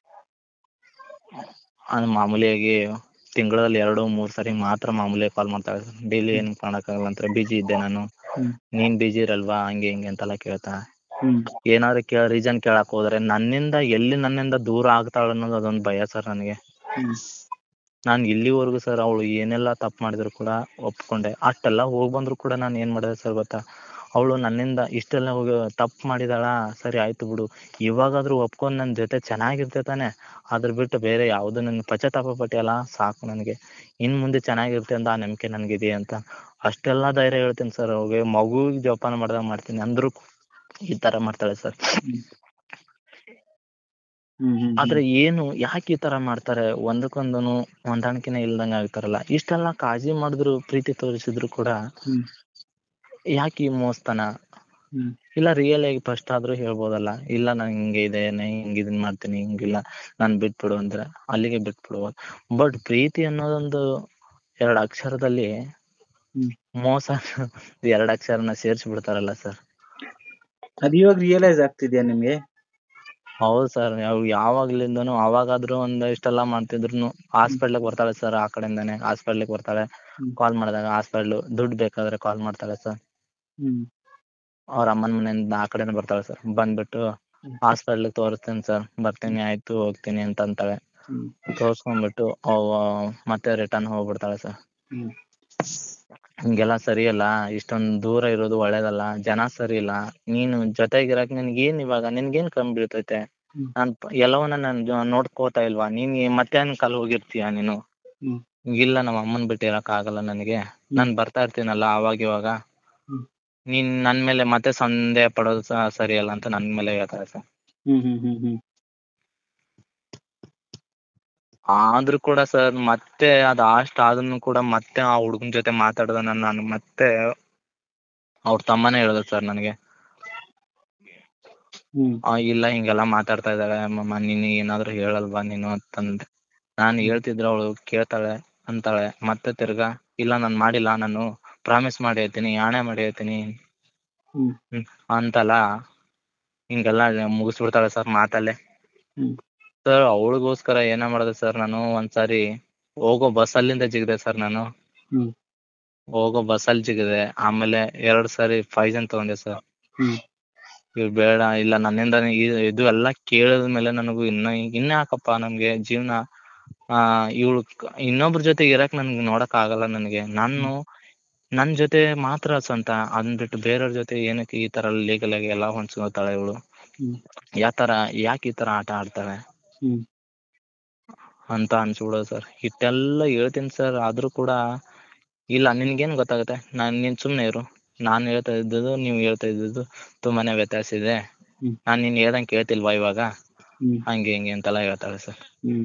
ಅದು ಮಾಮೂಲಿಯಾಗಿ ತಿಂಗಳಲ್ಲಿ ಎರಡು ಮೂರ್ ಸರಿ ಮಾತ್ರ ಮಾಮೂಲಿ ಕಾಲ್ ಮಾಡ್ತಾಳೆ. ಡೈಲಿ ಏನ್ ಕಾಣಕ್ಕಾಗಲ್ಲ ಅಂತಾರೆ, ಬಿಜಿ ಇದ್ದೆ ನಾನು, ನೀನ್ ಬಿಜಿ ಇರಲ್ವಾ, ಹಂಗೆ ಹಿಂಗೆ ಅಂತೆಲ್ಲ ಕೇಳ್ತಾ. ಏನಾದ್ರು ಕೇಳ ರೀಸನ್ ಕೇಳಕ್ ಹೋದ್ರೆ ನನ್ನಿಂದ ಎಲ್ಲಿ ನನ್ನಿಂದ ದೂರ ಆಗ್ತಾಳ ಅನ್ನೋದು ಅದೊಂದು ಭಯ ಸರ್ ನನಗೆ. ನಾನು ಇಲ್ಲಿವರೆಗೂ ಸರ್ ಅವಳು ಏನೆಲ್ಲ ತಪ್ಪು ಮಾಡಿದ್ರು ಕೂಡ ಒಪ್ಕೊಂಡೆ. ಅಷ್ಟೆಲ್ಲ ಹೋಗಿ ಬಂದರೂ ಕೂಡ ನಾನು ಏನು ಮಾಡಿದೆ ಸರ್ ಗೊತ್ತಾ, ಅವಳು ನನ್ನಿಂದ ಇಷ್ಟೆಲ್ಲ ಹೋಗಿ ತಪ್ಪು ಮಾಡಿದಾಳ, ಸರಿ ಆಯಿತು ಬಿಡು, ಇವಾಗಾದರೂ ಒಪ್ಕೊಂಡು ನನ್ನ ಜೊತೆ ಚೆನ್ನಾಗಿರ್ತೆ ತಾನೆ, ಅದ್ರ ಬಿಟ್ಟು ಬೇರೆ ಯಾವುದು ನನ್ನ ಪಶ್ಚಾತ್ತಾಪ ಪಟ್ಟಿಯಲ್ಲ ಸಾಕು ನನಗೆ, ಇನ್ನು ಮುಂದೆ ಚೆನ್ನಾಗಿರುತ್ತೆ ಅಂತ ಆ ನಂಬಿಕೆ ನನಗಿದೆ ಅಂತ ಅಷ್ಟೆಲ್ಲ ಧೈರ್ಯ ಹೇಳ್ತೀನಿ ಸರ್. ಅವ್ರಿಗೆ ಮಗುವಿಗೆ ಜೋಪಾನ ಮಾಡ್ದಾಗ ಮಾಡ್ತೀನಿ ಅಂದರೂ ಈ ಥರ ಮಾಡ್ತಾಳೆ ಸರ್. ಆದ್ರೆ ಏನು ಯಾಕೆ ಈ ತರ ಮಾಡ್ತಾರೆ, ಒಂದಕ್ಕೊಂದನು ಹೊಂದಾಣಿಕೆನೇ ಇಲ್ದಂಗೆ ಆಗ್ತಾರಲ್ಲ, ಇಷ್ಟೆಲ್ಲ ಕಾಳಜಿ ಮಾಡಿದ್ರು ಪ್ರೀತಿ ತೋರಿಸಿದ್ರು ಕೂಡ ಯಾಕೆ ಈ ಮೋಸ್ತನ? ಇಲ್ಲ ರಿಯಲ್ ಆಗಿ ಫಸ್ಟ್ ಆದ್ರೂ ಹೇಳ್ಬೋದಲ್ಲ, ಇಲ್ಲ ನಾನು ಹಿಂಗೆ ಇದೆ ಹಿಂಗೆ ಇದನ್ ಮಾಡ್ತೀನಿ, ಹಿಂಗಿಲ್ಲ ನಾನು ಬಿಟ್ಬಿಡು ಅಂದ್ರೆ ಅಲ್ಲಿಗೆ ಬಿಟ್ಬಿಡ್ಬೋದು. ಬಟ್ ಪ್ರೀತಿ ಅನ್ನೋದೊಂದು ಎರಡು ಅಕ್ಷರದಲ್ಲಿ ಮೋಸ ಎರಡು ಅಕ್ಷರನ ಸೇರ್ಸಿ ಬಿಡ್ತಾರಲ್ಲ ಸರ್. ಅದು ಇವಾಗ ರಿಯಲೈಸ್ ಆಗ್ತಿದ್ಯಾ ನಿಮ್ಗೆ? ಹೌದು ಸರ್, ಯಾವಾಗ್ಲಿಂದನು ಅವಾಗಾದ್ರೂ ಒಂದ್ ಇಷ್ಟೆಲ್ಲ ಮಾಡ್ತಿದ್ರು ಹಾಸ್ಪಿಟ್ಲಿಗೆ ಬರ್ತಾಳೆ ಸರ್, ಆ ಕಡೆಯಿಂದಾನೆ ಹಾಸ್ಪಿಟ್ಲಿಗೆ ಬರ್ತಾಳೆ, ಕಾಲ್ ಮಾಡಿದಾಗ ಹಾಸ್ಪಿಟ್ಲು ದುಡ್ಡು ಬೇಕಾದ್ರೆ ಕಾಲ್ ಮಾಡ್ತಾಳೆ ಸರ್. ಅವ್ರ ಅಮ್ಮನ ಮನೆಯಿಂದ ಆ ಕಡೆನೇ ಬರ್ತಾಳೆ ಸರ್, ಬಂದ್ಬಿಟ್ಟು ಹಾಸ್ಪಿಟ್ಲಿಗೆ ತೋರಿಸ್ತೀನಿ ಸರ್, ಬರ್ತೀನಿ ಆಯ್ತು ಹೋಗ್ತೀನಿ ಅಂತ ಅಂತಾಳೆ. ತೋರ್ಸ್ಕೊಂಡ್ಬಿಟ್ಟು ಅವ ಮತ್ತೆ ರಿಟರ್ನ್ ಹೋಗ್ಬಿಡ್ತಾಳೆ ಸರ್. ಹಿಂಗೆಲ್ಲ ಸರಿಯಲ್ಲ, ಇಷ್ಟೊಂದು ದೂರ ಇರೋದು ಒಳ್ಳೇದಲ್ಲ, ಜನ ಸರಿ ಇಲ್ಲ, ನೀನು ಜೊತೆಗಿರಕ್ ನಿನ್ಗೇನ್ ಇವಾಗ ನಿನ್ಗೇನ್ ಕಮ್ಮಿ ಬೀಳ್ತೈತೆ, ನಾನ್ ಎಲ್ಲವನ್ನ ನಾನು ನೋಡ್ಕೋತಾ ಇಲ್ವಾ, ನೀನ್ ಮತ್ತೆ ಕಾಲ್ ಹೋಗಿರ್ತೀಯ ನೀನು, ಇಲ್ಲ ನಮ್ಮ ಅಮ್ಮನ್ ಬಿಟ್ಟು ಇರಕ್ ಆಗಲ್ಲ ನನಗೆ, ನಾನ್ ಬರ್ತಾ ಇರ್ತೀನಲ್ಲ ಅವಾಗ ಇವಾಗ, ನೀನ್ ನನ್ ಮೇಲೆ ಮತ್ತೆ ಸಂದೇಹ ಪಡೋದು ಸರಿಯಲ್ಲ ಅಂತ ನನ್ ಮೇಲೆ ಹೇಳ್ತಾರೆ ಸರ್. ಆದ್ರೂ ಕೂಡ ಸರ್ ಮತ್ತೆ ಅದ್ ಅಷ್ಟ್ ಆದ್ರೂ ಕೂಡ ಮತ್ತೆ ಆ ಹುಡುಗನ್ ಜೊತೆ ಮಾತಾಡ್ದ ನಾನು ಮತ್ತೆ ಅವ್ರ ತಮ್ಮನೇ ಹೇಳ್ದ ಸರ್ ನನಗೆ, ಇಲ್ಲ ಹಿಂಗೆಲ್ಲ ಮಾತಾಡ್ತಾ ಇದ್ದಾಳೆ ಮಮ್ಮ, ನೀನ್ ಏನಾದ್ರು ಹೇಳಲ್ವಾ ನೀನು ಅಂತಂದೆ. ನಾನು ಹೇಳ್ತಿದ್ರೆ ಅವಳು ಕೇಳ್ತಾಳೆ ಅಂತಾಳೆ, ಮತ್ತೆ ತಿರ್ಗಾ ಇಲ್ಲ ನಾನು ಮಾಡಿಲ್ಲ, ನಾನು ಪ್ರಾಮಿಸ್ ಮಾಡಿ ಹೇಳ್ತೀನಿ, ಆಣೆ ಮಾಡಿ ಹೇಳ್ತೀನಿ ಅಂತಲ್ಲ ಹಿಂಗೆಲ್ಲ ಮುಗಿಸ್ಬಿಡ್ತಾಳೆ ಸರ್ ಮಾತಲ್ಲೇ. ಸರ್ ಅವಳಿಗೋಸ್ಕರ ಏನ ಮಾಡಿದೆ ಸರ್, ನಾನು ಒಂದ್ಸಾರಿ ಹೋಗೋ ಬಸ್ ಅಲ್ಲಿಂದ ಜಿಗಿದೆ ಸರ್, ನಾನು ಹೋಗೋ ಬಸ್ಸಲ್ಲಿ ಜಿಗಿದೆ, ಆಮೇಲೆ ಎರಡ್ ಸಾರಿ ಪಾಯ್ಸನ್ ತಗೊಂಡೆ ಸರ್. ಇವ್ ಬೇಡ, ಇಲ್ಲ ನನ್ನಿಂದ ಇದು ಎಲ್ಲ ಕೇಳಿದ ಮೇಲೆ ನನಗೂ ಇನ್ನ ಇನ್ನ ಯಾಕಪ್ಪ ನಮ್ಗೆ ಜೀವನ, ಆ ಇವಳು ಇನ್ನೊಬ್ರ ಜೊತೆ ಇರಕ್ ನನ್ಗೆ ನೋಡಕ್ ಆಗಲ್ಲ ನನಗೆ, ನಾನು ನನ್ ಜೊತೆ ಮಾತ್ರ ಸ್ವಂತ, ಅಂದ್ಬಿಟ್ಟು ಬೇರೆಯವ್ರ ಜೊತೆ ಏನಕ್ಕೆ ಈ ತರ ಲೀಗಲ್ ಆಗಿ ಎಲ್ಲ ಹೊಂಚ್ಕೋತಾಳೆ ಇವಳು, ಯಾತರ ಯಾಕೆ ಈ ತರ ಆಟ ಆಡ್ತಾಳೆ ಅಂತ ಅನ್ಸ್ಬಿಡೋದು ಸರ್. ಇಷ್ಟೆಲ್ಲ ಹೇಳ್ತೀನಿ ಸರ್, ಆದ್ರೂ ಕೂಡ ಇಲ್ಲ ನಿನ್ಗೇನ್ ಗೊತ್ತಾಗುತ್ತೆ, ನಾನ್ ನೀನ್ ಸುಮ್ನೆ ಇರು, ನಾನ್ ಹೇಳ್ತಾ ಇದ್ದದ್ದು ನೀವ್ ಹೇಳ್ತಾ ಇದ್ದದ್ದು ತುಂಬಾನೇ ವ್ಯತ್ಯಾಸ ಇದೆ, ನಾನ್ ನೀನ್ ಹೇಳ್ದಂಗೆ ಕೇಳ್ತಿಲ್ವಾ ಇವಾಗ, ಹಂಗೆ ಹಿಂಗೆ ಅಂತೆಲ್ಲ ಹೇಳ್ತಾಳೆ ಸರ್.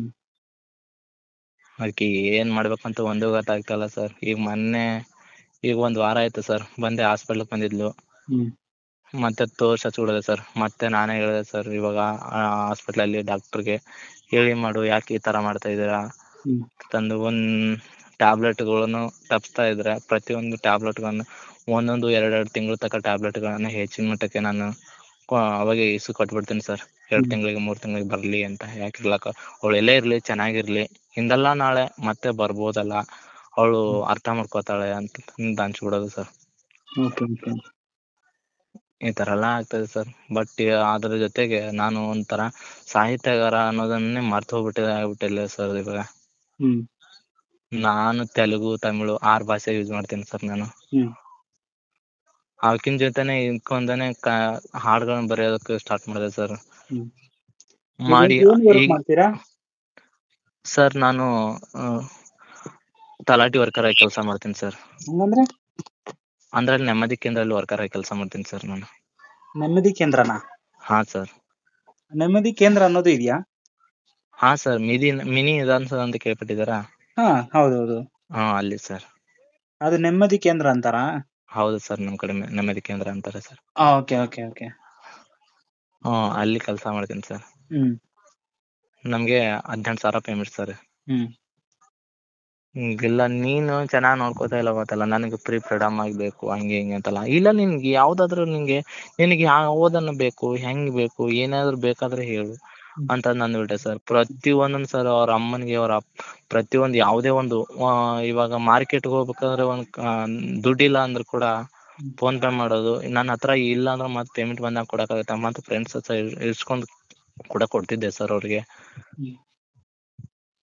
ಅದಕ್ಕೆ ಏನ್ ಮಾಡ್ಬೇಕಂತ ಒಂದು ಗೊತ್ತಾಗ್ತಲ್ಲ ಸರ್. ಈಗ ಮೊನ್ನೆ ಈಗ ಒಂದ್ ವಾರ ಆಯ್ತು ಸರ್, ಬಂದೆ ಹಾಸ್ಪಿಟ್ಲಿಗೆ ಬಂದಿದ್ಲು, ಮತ್ತೆ ತೋರ್ಸಚ್ಬಿಡದೆ ಸರ್, ಮತ್ತೆ ನಾನೇ ಹೇಳಿದೆ ಸರ್ ಇವಾಗ ಹಾಸ್ಪಿಟ್ಲಲ್ಲಿ ಡಾಕ್ಟರ್ಗೆ ಹೇಳಿ ಮಾಡು, ಯಾಕೆ ಈ ತರ ಮಾಡ್ತಾ ಇದೀರಾ ತಂದು ಒಂದ್ ಟ್ಯಾಬ್ಲೆಟ್ಗಳನ್ನು ತಪ್ಸ್ತಾ ಇದ್ರೆ ಪ್ರತಿಯೊಂದು ಟ್ಯಾಬ್ಲೆಟ್ಗಳನ್ನು ಒಂದೊಂದು ಎರಡೆರಡು ತಿಂಗಳು ತಕ್ಕ ಟ್ಯಾಬ್ಲೆಟ್ಗಳನ್ನ ಹೆಚ್ಚಿನ ಮಟ್ಟಕ್ಕೆ ನಾನು ಅವಾಗ ಇಸು ಕೊಟ್ಬಿಡ್ತೀನಿ ಸರ್, ಎರಡು ತಿಂಗಳಿಗೆ ಮೂರ್ ತಿಂಗಳಿಗೆ ಬರ್ಲಿ ಅಂತ. ಯಾಕಿರ್ಲಕ್ಕ, ಅವಳು ಎಲ್ಲೇ ಇರ್ಲಿ ಚೆನ್ನಾಗಿರ್ಲಿ, ಹಿಂದಲ್ಲ ನಾಳೆ ಮತ್ತೆ ಬರ್ಬೋದಲ್ಲ, ಅವಳು ಅರ್ಥ ಮಾಡ್ಕೋತಾಳೆ ಅಂತ ಅನ್ಸ್ಬಿಡೋದು ಸರ್. ಈ ತರ ಎಲ್ಲ ಆಗ್ತದೆ ಸರ್. ಬಟ್ ಅದ್ರ ಜೊತೆಗೆ ನಾನು ಒಂಥರ ಸಾಹಿತ್ಯಗಾರ ಅನ್ನೋದನ್ನೇ ಮರ್ತು ಹೋಗ್ಬಿಟ್ಟಿದೆ ಆಗ್ಬಿಟ್ಟಿಲ್ಲ ಸರ್ ಇವಾಗ. ನಾನು ತೆಲುಗು ತಮಿಳು ಆರ್ ಭಾಷೆ ಯೂಸ್ ಮಾಡ್ತೀನಿ ಸರ್. ನಾನು ಅವಕಿನ ಜೊತೆನೆ ಇನ್ಕೊಂಡನೆ ಹಾಡುಗಳನ್ನ ಬರೆಯೋದಕ್ಕೆ ಸ್ಟಾರ್ಟ್ ಮಾಡಿದೆ ಸರ್. ಮಾಡಿ ಸರ್ ನಾನು ತಲಾಟಿ ವರ್ಕರ್ ಆಗಿ ಕೆಲಸ ಮಾಡ್ತೀನಿ ಸರ್. ಅಂದ್ರೆ ನೆಮ್ಮದಿ ಕೇಂದ್ರದಲ್ಲಿ ವರ್ಕರ್ ಆಗಿ ಕೆಲಸ ಮಾಡ್ತೀನಿ ಸರ್ ನಾನು. ನೆಮ್ಮದಿ ಕೇಂದ್ರನಾ? ಹಾ ಸರ್. ನೆಮ್ಮದಿ ಕೇಂದ್ರ ಅನ್ನೋದು ಇದೆಯಾ? ಹಾ ಸರ್, ಮಿನಿ ಮಿನಿ ವಿಧಾನಸೌಧ ಅಂತ ಕೇಳ್ಪಟ್ಟಿದ್ದಾರಾ? ಹಾ ಹೌದೌದು. ಹಾ ಅಲ್ಲಿ ಸರ್. ಅದು ನೆಮ್ಮದಿ ಕೇಂದ್ರ ಅಂತಾರಾ? ಹೌದು ಸರ್, ನಮ್ ಕಡೆ ನೆಮ್ಮದಿ ಕೇಂದ್ರ ಅಂತಾರೆ ಸರ್. Okay okay okay. ಹಾ ಅಲ್ಲಿ ಕೆಲಸ ಮಾಡ್ತೀನಿ ಸರ್. ಹ್ಮ್. ನಮ್ಗೆ ಹದಿನೆಂಟು ಸಾವಿರ ಪೇಮೆಂಟ್ ಸರ್. ಹ್ಮ್. ಇಲ್ಲ ನೀನು ಚೆನ್ನಾಗ್ ನೋಡ್ಕೋತಾ ಇಲ್ಲ ಗೊತ್ತಲ್ಲ, ನನಗೆ ಫ್ರೀ ಫ್ರೀಡಮ್ ಆಗ್ಬೇಕು ಹಂಗೆ ಹಿಂಗೆ ಅಂತಲ್ಲ. ಇಲ್ಲ ನಿನ್ಗೆ ಯಾವ್ದಾದ್ರು ನಿನ್ಗೆ ನಿನಗೆ ಯಾವ್ದನ್ನ ಬೇಕು, ಹೆಂಗ್ ಬೇಕು, ಏನಾದ್ರು ಬೇಕಾದ್ರೆ ಹೇಳು ಅಂತ ನಂದ್ಬಿಟ್ಟೆ ಸರ್. ಪ್ರತಿ ಒಂದೊಂದ್ ಸರ್ ಅವ್ರ ಅಮ್ಮನಿಗೆ ಅವ್ರ ಪ್ರತಿಯೊಂದು ಯಾವುದೇ ಒಂದು ಇವಾಗ ಮಾರ್ಕೆಟ್ಗೆ ಹೋಗ್ಬೇಕಾದ್ರೆ ಒಂದ್ ದುಡ್ಡಿಲ್ಲ ಅಂದ್ರೂ ಕೂಡ ಫೋನ್ ಪೇ ಮಾಡೋದು, ನನ್ನ ಹತ್ರ ಇಲ್ಲ ಅಂದ್ರೆ ಮತ್ತೆ ಪೇಮೆಂಟ್ ಬಂದಾಗ ಕೊಡಕ್ಕಾಗತ್ತೆ ಮತ್ತೆ ಫ್ರೆಂಡ್ಸ್ ಹತ್ರ ಇಸ್ಕೊಂಡ್ ಕೂಡ ಕೊಡ್ತಿದ್ದೆ ಸರ್ ಅವ್ರಿಗೆ.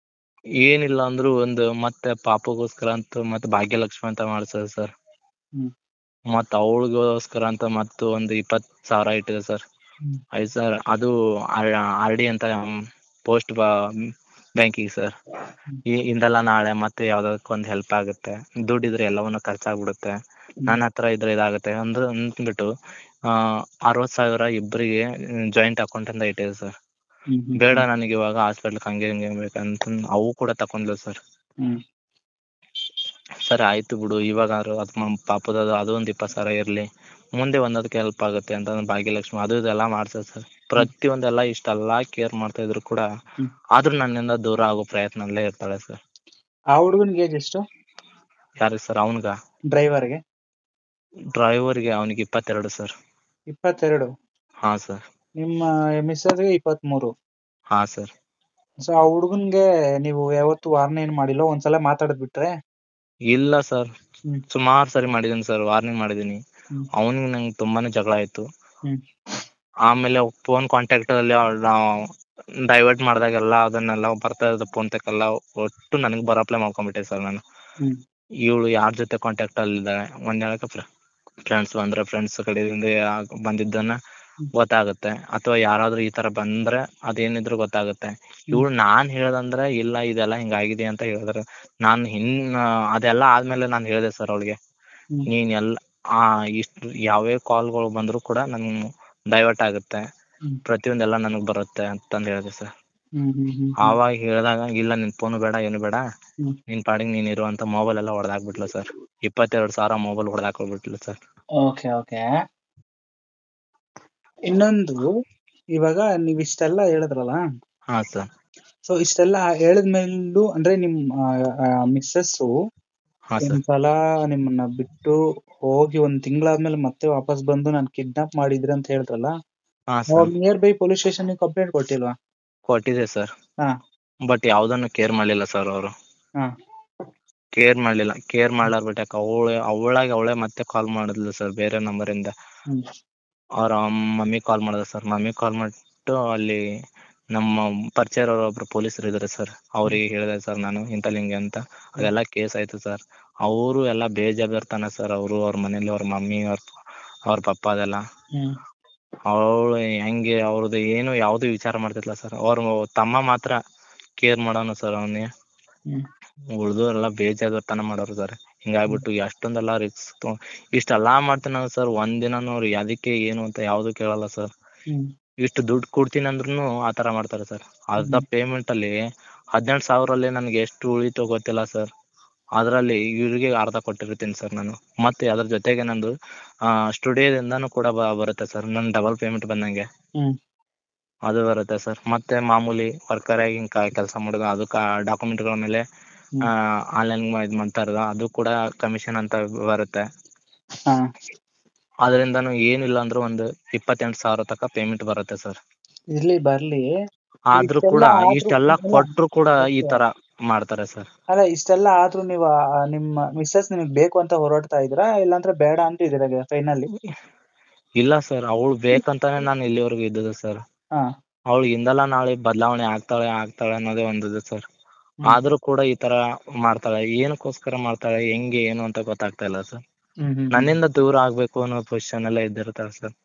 ಏನಿಲ್ಲ ಅಂದ್ರು ಒಂದು ಮತ್ತೆ ಪಾಪಗೋಸ್ಕರ ಅಂತ ಮತ್ತೆ ಭಾಗ್ಯಲಕ್ಷ್ಮಿ ಅಂತ ಮಾಡ್ಸೋದು ಸರ್. ಹ್ಮ್ ಮತ್ತ ಅವಳಿಗೋಸ್ಕರ ಅಂತ ಮತ್ತು ಒಂದು ಇಪ್ಪತ್ತು ಸಾವಿರ ಇಟ್ಟಿದೆ ಸರ್. ಹ್ಮ್ ಆಯ್ತು ಸರ್, ಅದು ಆರ್ ಡಿ ಅಂತ ಪೋಸ್ಟ್ ಬ್ಯಾಂಕಿಗೆ ಸರ್. ಈ ಇಂದಲ್ಲ ನಾಳೆ ಮತ್ತೆ ಯಾವ್ದಕ್ಕೊಂದು ಹೆಲ್ಪ್ ಆಗುತ್ತೆ, ದುಡ್ಡಿದ್ರೆ ಎಲ್ಲವನ್ನ ಖರ್ಚಾಗ್ಬಿಡುತ್ತೆ, ನನ್ನ ಹತ್ರ ಇದ್ರೆ ಇದಾಗುತ್ತೆ ಅಂದ್ರೆ ಅಂದ್ಬಿಟ್ಟು ಆ ಅರವತ್ತು ಸಾವಿರ ಇಬ್ಬರಿಗೆ ಜಾಯಿಂಟ್ ಅಕೌಂಟ್ ಅಂತ ಇಟ್ಟಿದೆ ಸರ್. ಹ್ಮ್ ಹ್ಮ್ ಬೇಡ ನನಗೆ ಇವಾಗ ಹಾಸ್ಪಿಟ್ಲ್ ಹಂಗೆ ಹಿಂಗೆ ಬೇಕಂತ ಅವು ಕೂಡ ತಕೊಂಡ್ಲು ಸರ್. ಹ್ಮ್ ಸರಿ ಆಯ್ತು ಬಿಡು, ಇವಾಗಾದ್ರು ಅದು ಪಾಪದ ಅದು ಒಂದು ಇಪ್ಪತ್ತು ಸಾವಿರ ಇರ್ಲಿ, ಮುಂದೆ ಒಂದದಕ್ಕೆ ಹೆಲ್ಪ್ ಆಗುತ್ತೆ ಅಂತ ಭಾಗ್ಯಲಕ್ಷ್ಮಿ ಅದು ಇದೆಲ್ಲ ಮಾಡ್ಸೋದು ಸರ್. ಪ್ರತಿಯೊಂದೆಲ್ಲ ಇಷ್ಟೆಲ್ಲ ಕೇರ್ ಮಾಡ್ತಾ ಇದ್ರು ಕೂಡ ಹ್ಮ್. ಆದ್ರೂ ನನ್ನಿಂದ ದೂರ ಆಗೋ ಪ್ರಯತ್ನದಲ್ಲೇ ಇರ್ತಾಳೆ ಸರ್. ಆ ಹುಡುಗನಿಗೆ ಏಜ್ ಎಷ್ಟು? ಯಾರಿಗೆ ಸರ್? ಅವನ್ಗ? ಡ್ರೈವರ್ಗೆ? ಡ್ರೈವರ್ಗೆ ಅವನಿಗೆ ಇಪ್ಪತ್ತೆರಡು ಸರ್. ಇಪ್ಪತ್ತೆರಡು? ಹಾ ಸರ್. ನಿಮ್ಮ ಮಿಸ್ಸಸ್ಗೆ ಇಪ್ಪತ್ಮೂರು? ಹಾ ಸರ್. ಸೊ ಆ ಹುಡುಗನ್ಗೆ ನೀವು ಯಾವತ್ತು ವಾರ್ನ್ ಏನ್ ಮಾಡಿಲ್ಲ? ಒಂದ್ಸಲ ಮಾತಾಡದ್ ಬಿಟ್ರೆ? ಇಲ್ಲ ಸರ್, ಹ್ಮ್ ಸುಮಾರು ಸರಿ ಮಾಡಿದೀನಿ ಸರ್, ವಾರ್ನಿಂಗ್ ಮಾಡಿದೀನಿ. ಹ್ಮ್ ಅವನಿಗೆ ನಂಗೆ ತುಂಬಾನೇ ಜಗಳ ಆಯ್ತು. ಹ್ಮ್ ಆಮೇಲೆ ಫೋನ್ ಕಾಂಟ್ಯಾಕ್ಟ್ ಅಲ್ಲಿ ಡೈವರ್ಟ್ ಮಾಡಿದಾಗೆಲ್ಲ ಅದನ್ನೆಲ್ಲ ಬರ್ತಾ ಇರೋದು ಫೋನ್ ತಕ್ಕೆಲ್ಲ ಒಟ್ಟು ನನಗೆ ಬರೋಪ್ಲೆ ಮಾಡ್ಕೊಂಡ್ಬಿಟ್ಟೆ ಸರ್ ನಾನು. ಹ್ಮ್ ಇವಳು ಯಾರ ಜೊತೆ ಕಾಂಟ್ಯಾಕ್ಟ್ ಅಲ್ಲಿ ಇದ್ದಾಳೆ, ಒಂದ್ ಹೇಳಕ್ಕೆ ಫ್ರೆಂಡ್ಸ್ ಬಂದ್ರೆ ಫ್ರೆಂಡ್ಸ್ ಕಡೆಯಿಂದ ಬಂದಿದ್ದನ್ನ ಗೊತ್ತಾಗುತ್ತೆ, ಅಥವಾ ಯಾರಾದ್ರೂ ಈ ತರ ಬಂದ್ರೆ ಅದೇನಿದ್ರು ಗೊತ್ತಾಗುತ್ತೆ. ಇವಳು ನಾನ್ ಹೇಳ್ದಂದ್ರೆ ಇಲ್ಲ ಇದೆಲ್ಲ ಹಿಂಗಾಗಿದೆ ಅಂತ ಹೇಳಿದ್ರೆ, ನಾನು ಹಿನ್ ಅದೆಲ್ಲ ಆದ್ಮೇಲೆ ನಾನು ಹೇಳಿದೆ ಸರ್ ಅವಳಿಗೆ, ನೀನ್ ಎಲ್ಲ ಆ ಇಷ್ಟು ಯಾವೇ ಕಾಲ್ಗಳು ಬಂದ್ರು ಕೂಡ ನನ್ ಡೈವರ್ಟ್ ಆಗುತ್ತೆ, ಪ್ರತಿಯೊಂದೆಲ್ಲ ನನಗ್ ಬರುತ್ತೆ ಅಂತಂದು ಹೇಳಿದೆ ಸರ್. ಆವಾಗ ಹೇಳಿದಾಗ ಇಲ್ಲ ನಿನ್ ಫೋನು ಬೇಡ ಏನು ಬೇಡ, ನಿನ್ ಪಾಡಿಗೆ ನೀನ್ ಇರು ಅಂತ ಮೊಬೈಲ್ ಎಲ್ಲ ಹೊಡೆದಾಕ್ಬಿಟ್ಲು ಸರ್. ಇಪ್ಪತ್ತೆರಡು ಸಾವಿರ ಮೊಬೈಲ್ ಹೊಡೆದಾಕ್ಬಿಟ್ಲು ಸರ್. Okay okay. ಇನ್ನೊಂದು, ಇವಾಗ ನೀವ್ ಇಷ್ಟೆಲ್ಲ ಹೇಳಿದ್ರಲ್ಲ, ಹಾ ಸರ್. ಸೊ ಇಷ್ಟೆಲ್ಲ ಹೇಳಿದ್ಮೇಲೂ ಅಂದ್ರೆ ನಿಮ್ ಮಿಸ್ಸಸ್ ಹಾ ಸರ್. ಒಂದ್ಸಲ ನಿಮ್ಮನ್ನ ಬಿಟ್ಟು ಹೋಗಿ ಒಂದ್ ತಿಂಗಳಾದ್ಮೇಲೆ ಮತ್ತೆ ವಾಪಸ್ ಬಂದು ನಾನು ಕಿಡ್ನಾಪ್ ಮಾಡಿದ್ರಿ ಅಂತ ಹೇಳಿದ್ರಲ್ಲ, ಹಾ sir. Near by police station complaint ಕೊಟ್ಟಿಲ್ವಾ? ಕೊಟ್ಟಿದೆ ಸರ್. ಹಾ. ಬಟ್ ಯಾವ್ದನ್ನು ಕೇರ್ ಮಾಡ್ಲಿಲ್ಲ ಸರ್ ಅವರು. ಹಾ. ಕೇರ್ ಮಾಡ್ಲಿಲ್ಲ. ಕೇರ್ ಮಾಡ್ಲಾರ್ ಬಿಟ್ಟಾಕ ಅವಳ ಅವಳಾಗಿ ಅವಳೇ ಮತ್ತೆ ಕಾಲ್ ಮಾಡಿದ್ಲು ಸರ್ ಬೇರೆ ನಂಬರ್ ಇಂದ. ಅವ್ರ ಮಮ್ಮಿ ಕಾಲ್ ಮಾಡಿದ್ರು ಸರ್. ಮಮ್ಮಿ ಕಾಲ್ ಮಾಡಿಟ್ಟು ಅಲ್ಲಿ ನಮ್ಮ ಪರಿಚಯ ಇರೋರು ಒಬ್ರು ಪೊಲೀಸರು ಇದಾರೆ ಸರ್, ಅವ್ರಿಗೆ ಹೇಳಿದೆ ಸರ್ ನಾನು ಇಂತಲ್ಲಿ ಹಿಂಗೆ ಅಂತ. ಅದೆಲ್ಲ ಕೇಸ್ ಆಯ್ತು ಸರ್. ಅವರು ಎಲ್ಲ ಬೇಜಾಬಿರ್ತಾನೆ ಸರ್, ಅವರು ಅವ್ರ ಮನೇಲಿ ಅವ್ರ ಮಮ್ಮಿ ಅವ್ರ ಅವ್ರ ಪಪ್ಪ ಅದೆಲ್ಲ. ಅವಳು ಹೆಂಗೆ ಅವ್ರದ್ದು ಏನು ಯಾವ್ದು ವಿಚಾರ ಮಾಡ್ತಿದ್ಲ ಸರ್. ಅವ್ರ ತಮ್ಮ ಮಾತ್ರ ಕೇರ್ ಮಾಡೋನು ಸರ್ ಅವನಿಗೆ. ಉಳ್ದು ಎಲ್ಲ ಬೇಜಾಬಿರ್ತಾನ ಮಾಡೋರು ಸರ್. ಹಿಂಗಾಗ್ಬಿಟ್ಟು ಎಷ್ಟೊಂದೆಲ್ಲ ರಿಸ್ಕ್ ಇಷ್ಟೆಲ್ಲಾ ಮಾಡ್ತೀನಿ ಸರ್, ಒಂದ್ ದಿನಾನು ಅವ್ರು ಅದಕ್ಕೆ ಏನು ಅಂತ ಯಾವ್ದು ಕೇಳಲ್ಲ ಸರ್. ಇಷ್ಟು ದುಡ್ಡು ಕೊಡ್ತೀನಿ ಅಂದ್ರೂ ಆತರ ಮಾಡ್ತಾರೆ ಸರ್. ಅರ್ಧ ಪೇಮೆಂಟ್ ಅಲ್ಲಿ ಹದಿನೆಂಟು ಸಾವಿರಲ್ಲಿ ನನ್ಗೆ ಎಷ್ಟು ಉಳಿತೋ ಗೊತ್ತಿಲ್ಲ ಸರ್, ಅದ್ರಲ್ಲಿ ಇವ್ರಿಗೆ ಅರ್ಧ ಕೊಟ್ಟಿರ್ತೀನಿ ಸರ್ ನಾನು. ಮತ್ತೆ ಅದ್ರ ಜೊತೆಗೆ ನಂದು ಆ ಸ್ಟುಡಿಯೋದಿಂದಾನು ಕೂಡ ಬರುತ್ತೆ ಸರ್, ನನ್ ಡಬಲ್ ಪೇಮೆಂಟ್ ಬಂದಂಗೆ ಅದು ಬರುತ್ತೆ ಸರ್. ಮತ್ತೆ ಮಾಮೂಲಿ ವರ್ಕರ್ ಆಗಿ ಕೆಲಸ ಮಾಡೋದು, ಅದಕ್ಕೆ ಡಾಕ್ಯುಮೆಂಟ್ಗಳ ಮೇಲೆ ಆನ್ಲೈನ್ ಇದ್ ಮಾಡ್ತಾ ಇರೋದು, ಅದು ಕೂಡ ಕಮಿಷನ್ ಅಂತ ಬರುತ್ತೆ. ಅದರಿಂದಾನು ಏನಿಲ್ಲ ಅಂದ್ರೂ ಒಂದು ಇಪ್ಪತ್ತೆಂಟು ಸಾವಿರ ತನಕ ಪೇಮೆಂಟ್ ಬರುತ್ತೆ ಸರ್. ಇರ್ಲಿ ಬರ್ಲಿ, ಆದ್ರೂ ಕೂಡ ಇಷ್ಟೆಲ್ಲ ಕೊಟ್ರು ಕೂಡ ಈ ತರ ಮಾಡ್ತಾರೆ ಸರ್. ಅಲ್ಲ ಇಷ್ಟೆಲ್ಲ ಆದ್ರೂ ನೀವು ನಿಮ್ಮ ಮಿಸ್ಸಸ್ ನಿಮಗ್ ಬೇಕು ಅಂತ ಹೊರಡ್ತಾ ಇದ್ರಾ, ಇಲ್ಲಾಂದ್ರೆ ಬೇಡ ಅಂತ ಇದೀರ ಫೈನಲಿ? ಇಲ್ಲ ಸರ್, ಅವಳು ಬೇಕಂತಾನೆ ನಾನು ಇಲ್ಲಿವರೆಗೂ ಇದ್ದದ್ದು ಸರ್. ಅವಳು ಇಂದಲ್ಲ ನಾಳೆ ಬದಲಾವಣೆ ಆಗ್ತಾಳೆ ಆಗ್ತಾಳೆ ಅನ್ನೋದೇ ಒಂದಿದೆ ಸರ್. ಆದ್ರೂ ಕೂಡ ಈ ತರ ಮಾಡ್ತಾಳೆ. ಏನಕ್ಕೋಸ್ಕರ ಮಾಡ್ತಾಳೆ, ಹೆಂಗೆ ಏನು ಅಂತ ಗೊತ್ತಾಗ್ತಾ ಇಲ್ಲ ಸರ್. ನನ್ನಿಂದ ದೂರ ಆಗ್ಬೇಕು ಅನ್ನೋ ಪೊಸಿಷನ್ ಎಲ್ಲ ಇದ್ದಿರ್ತಾಳೆ ಸರ್.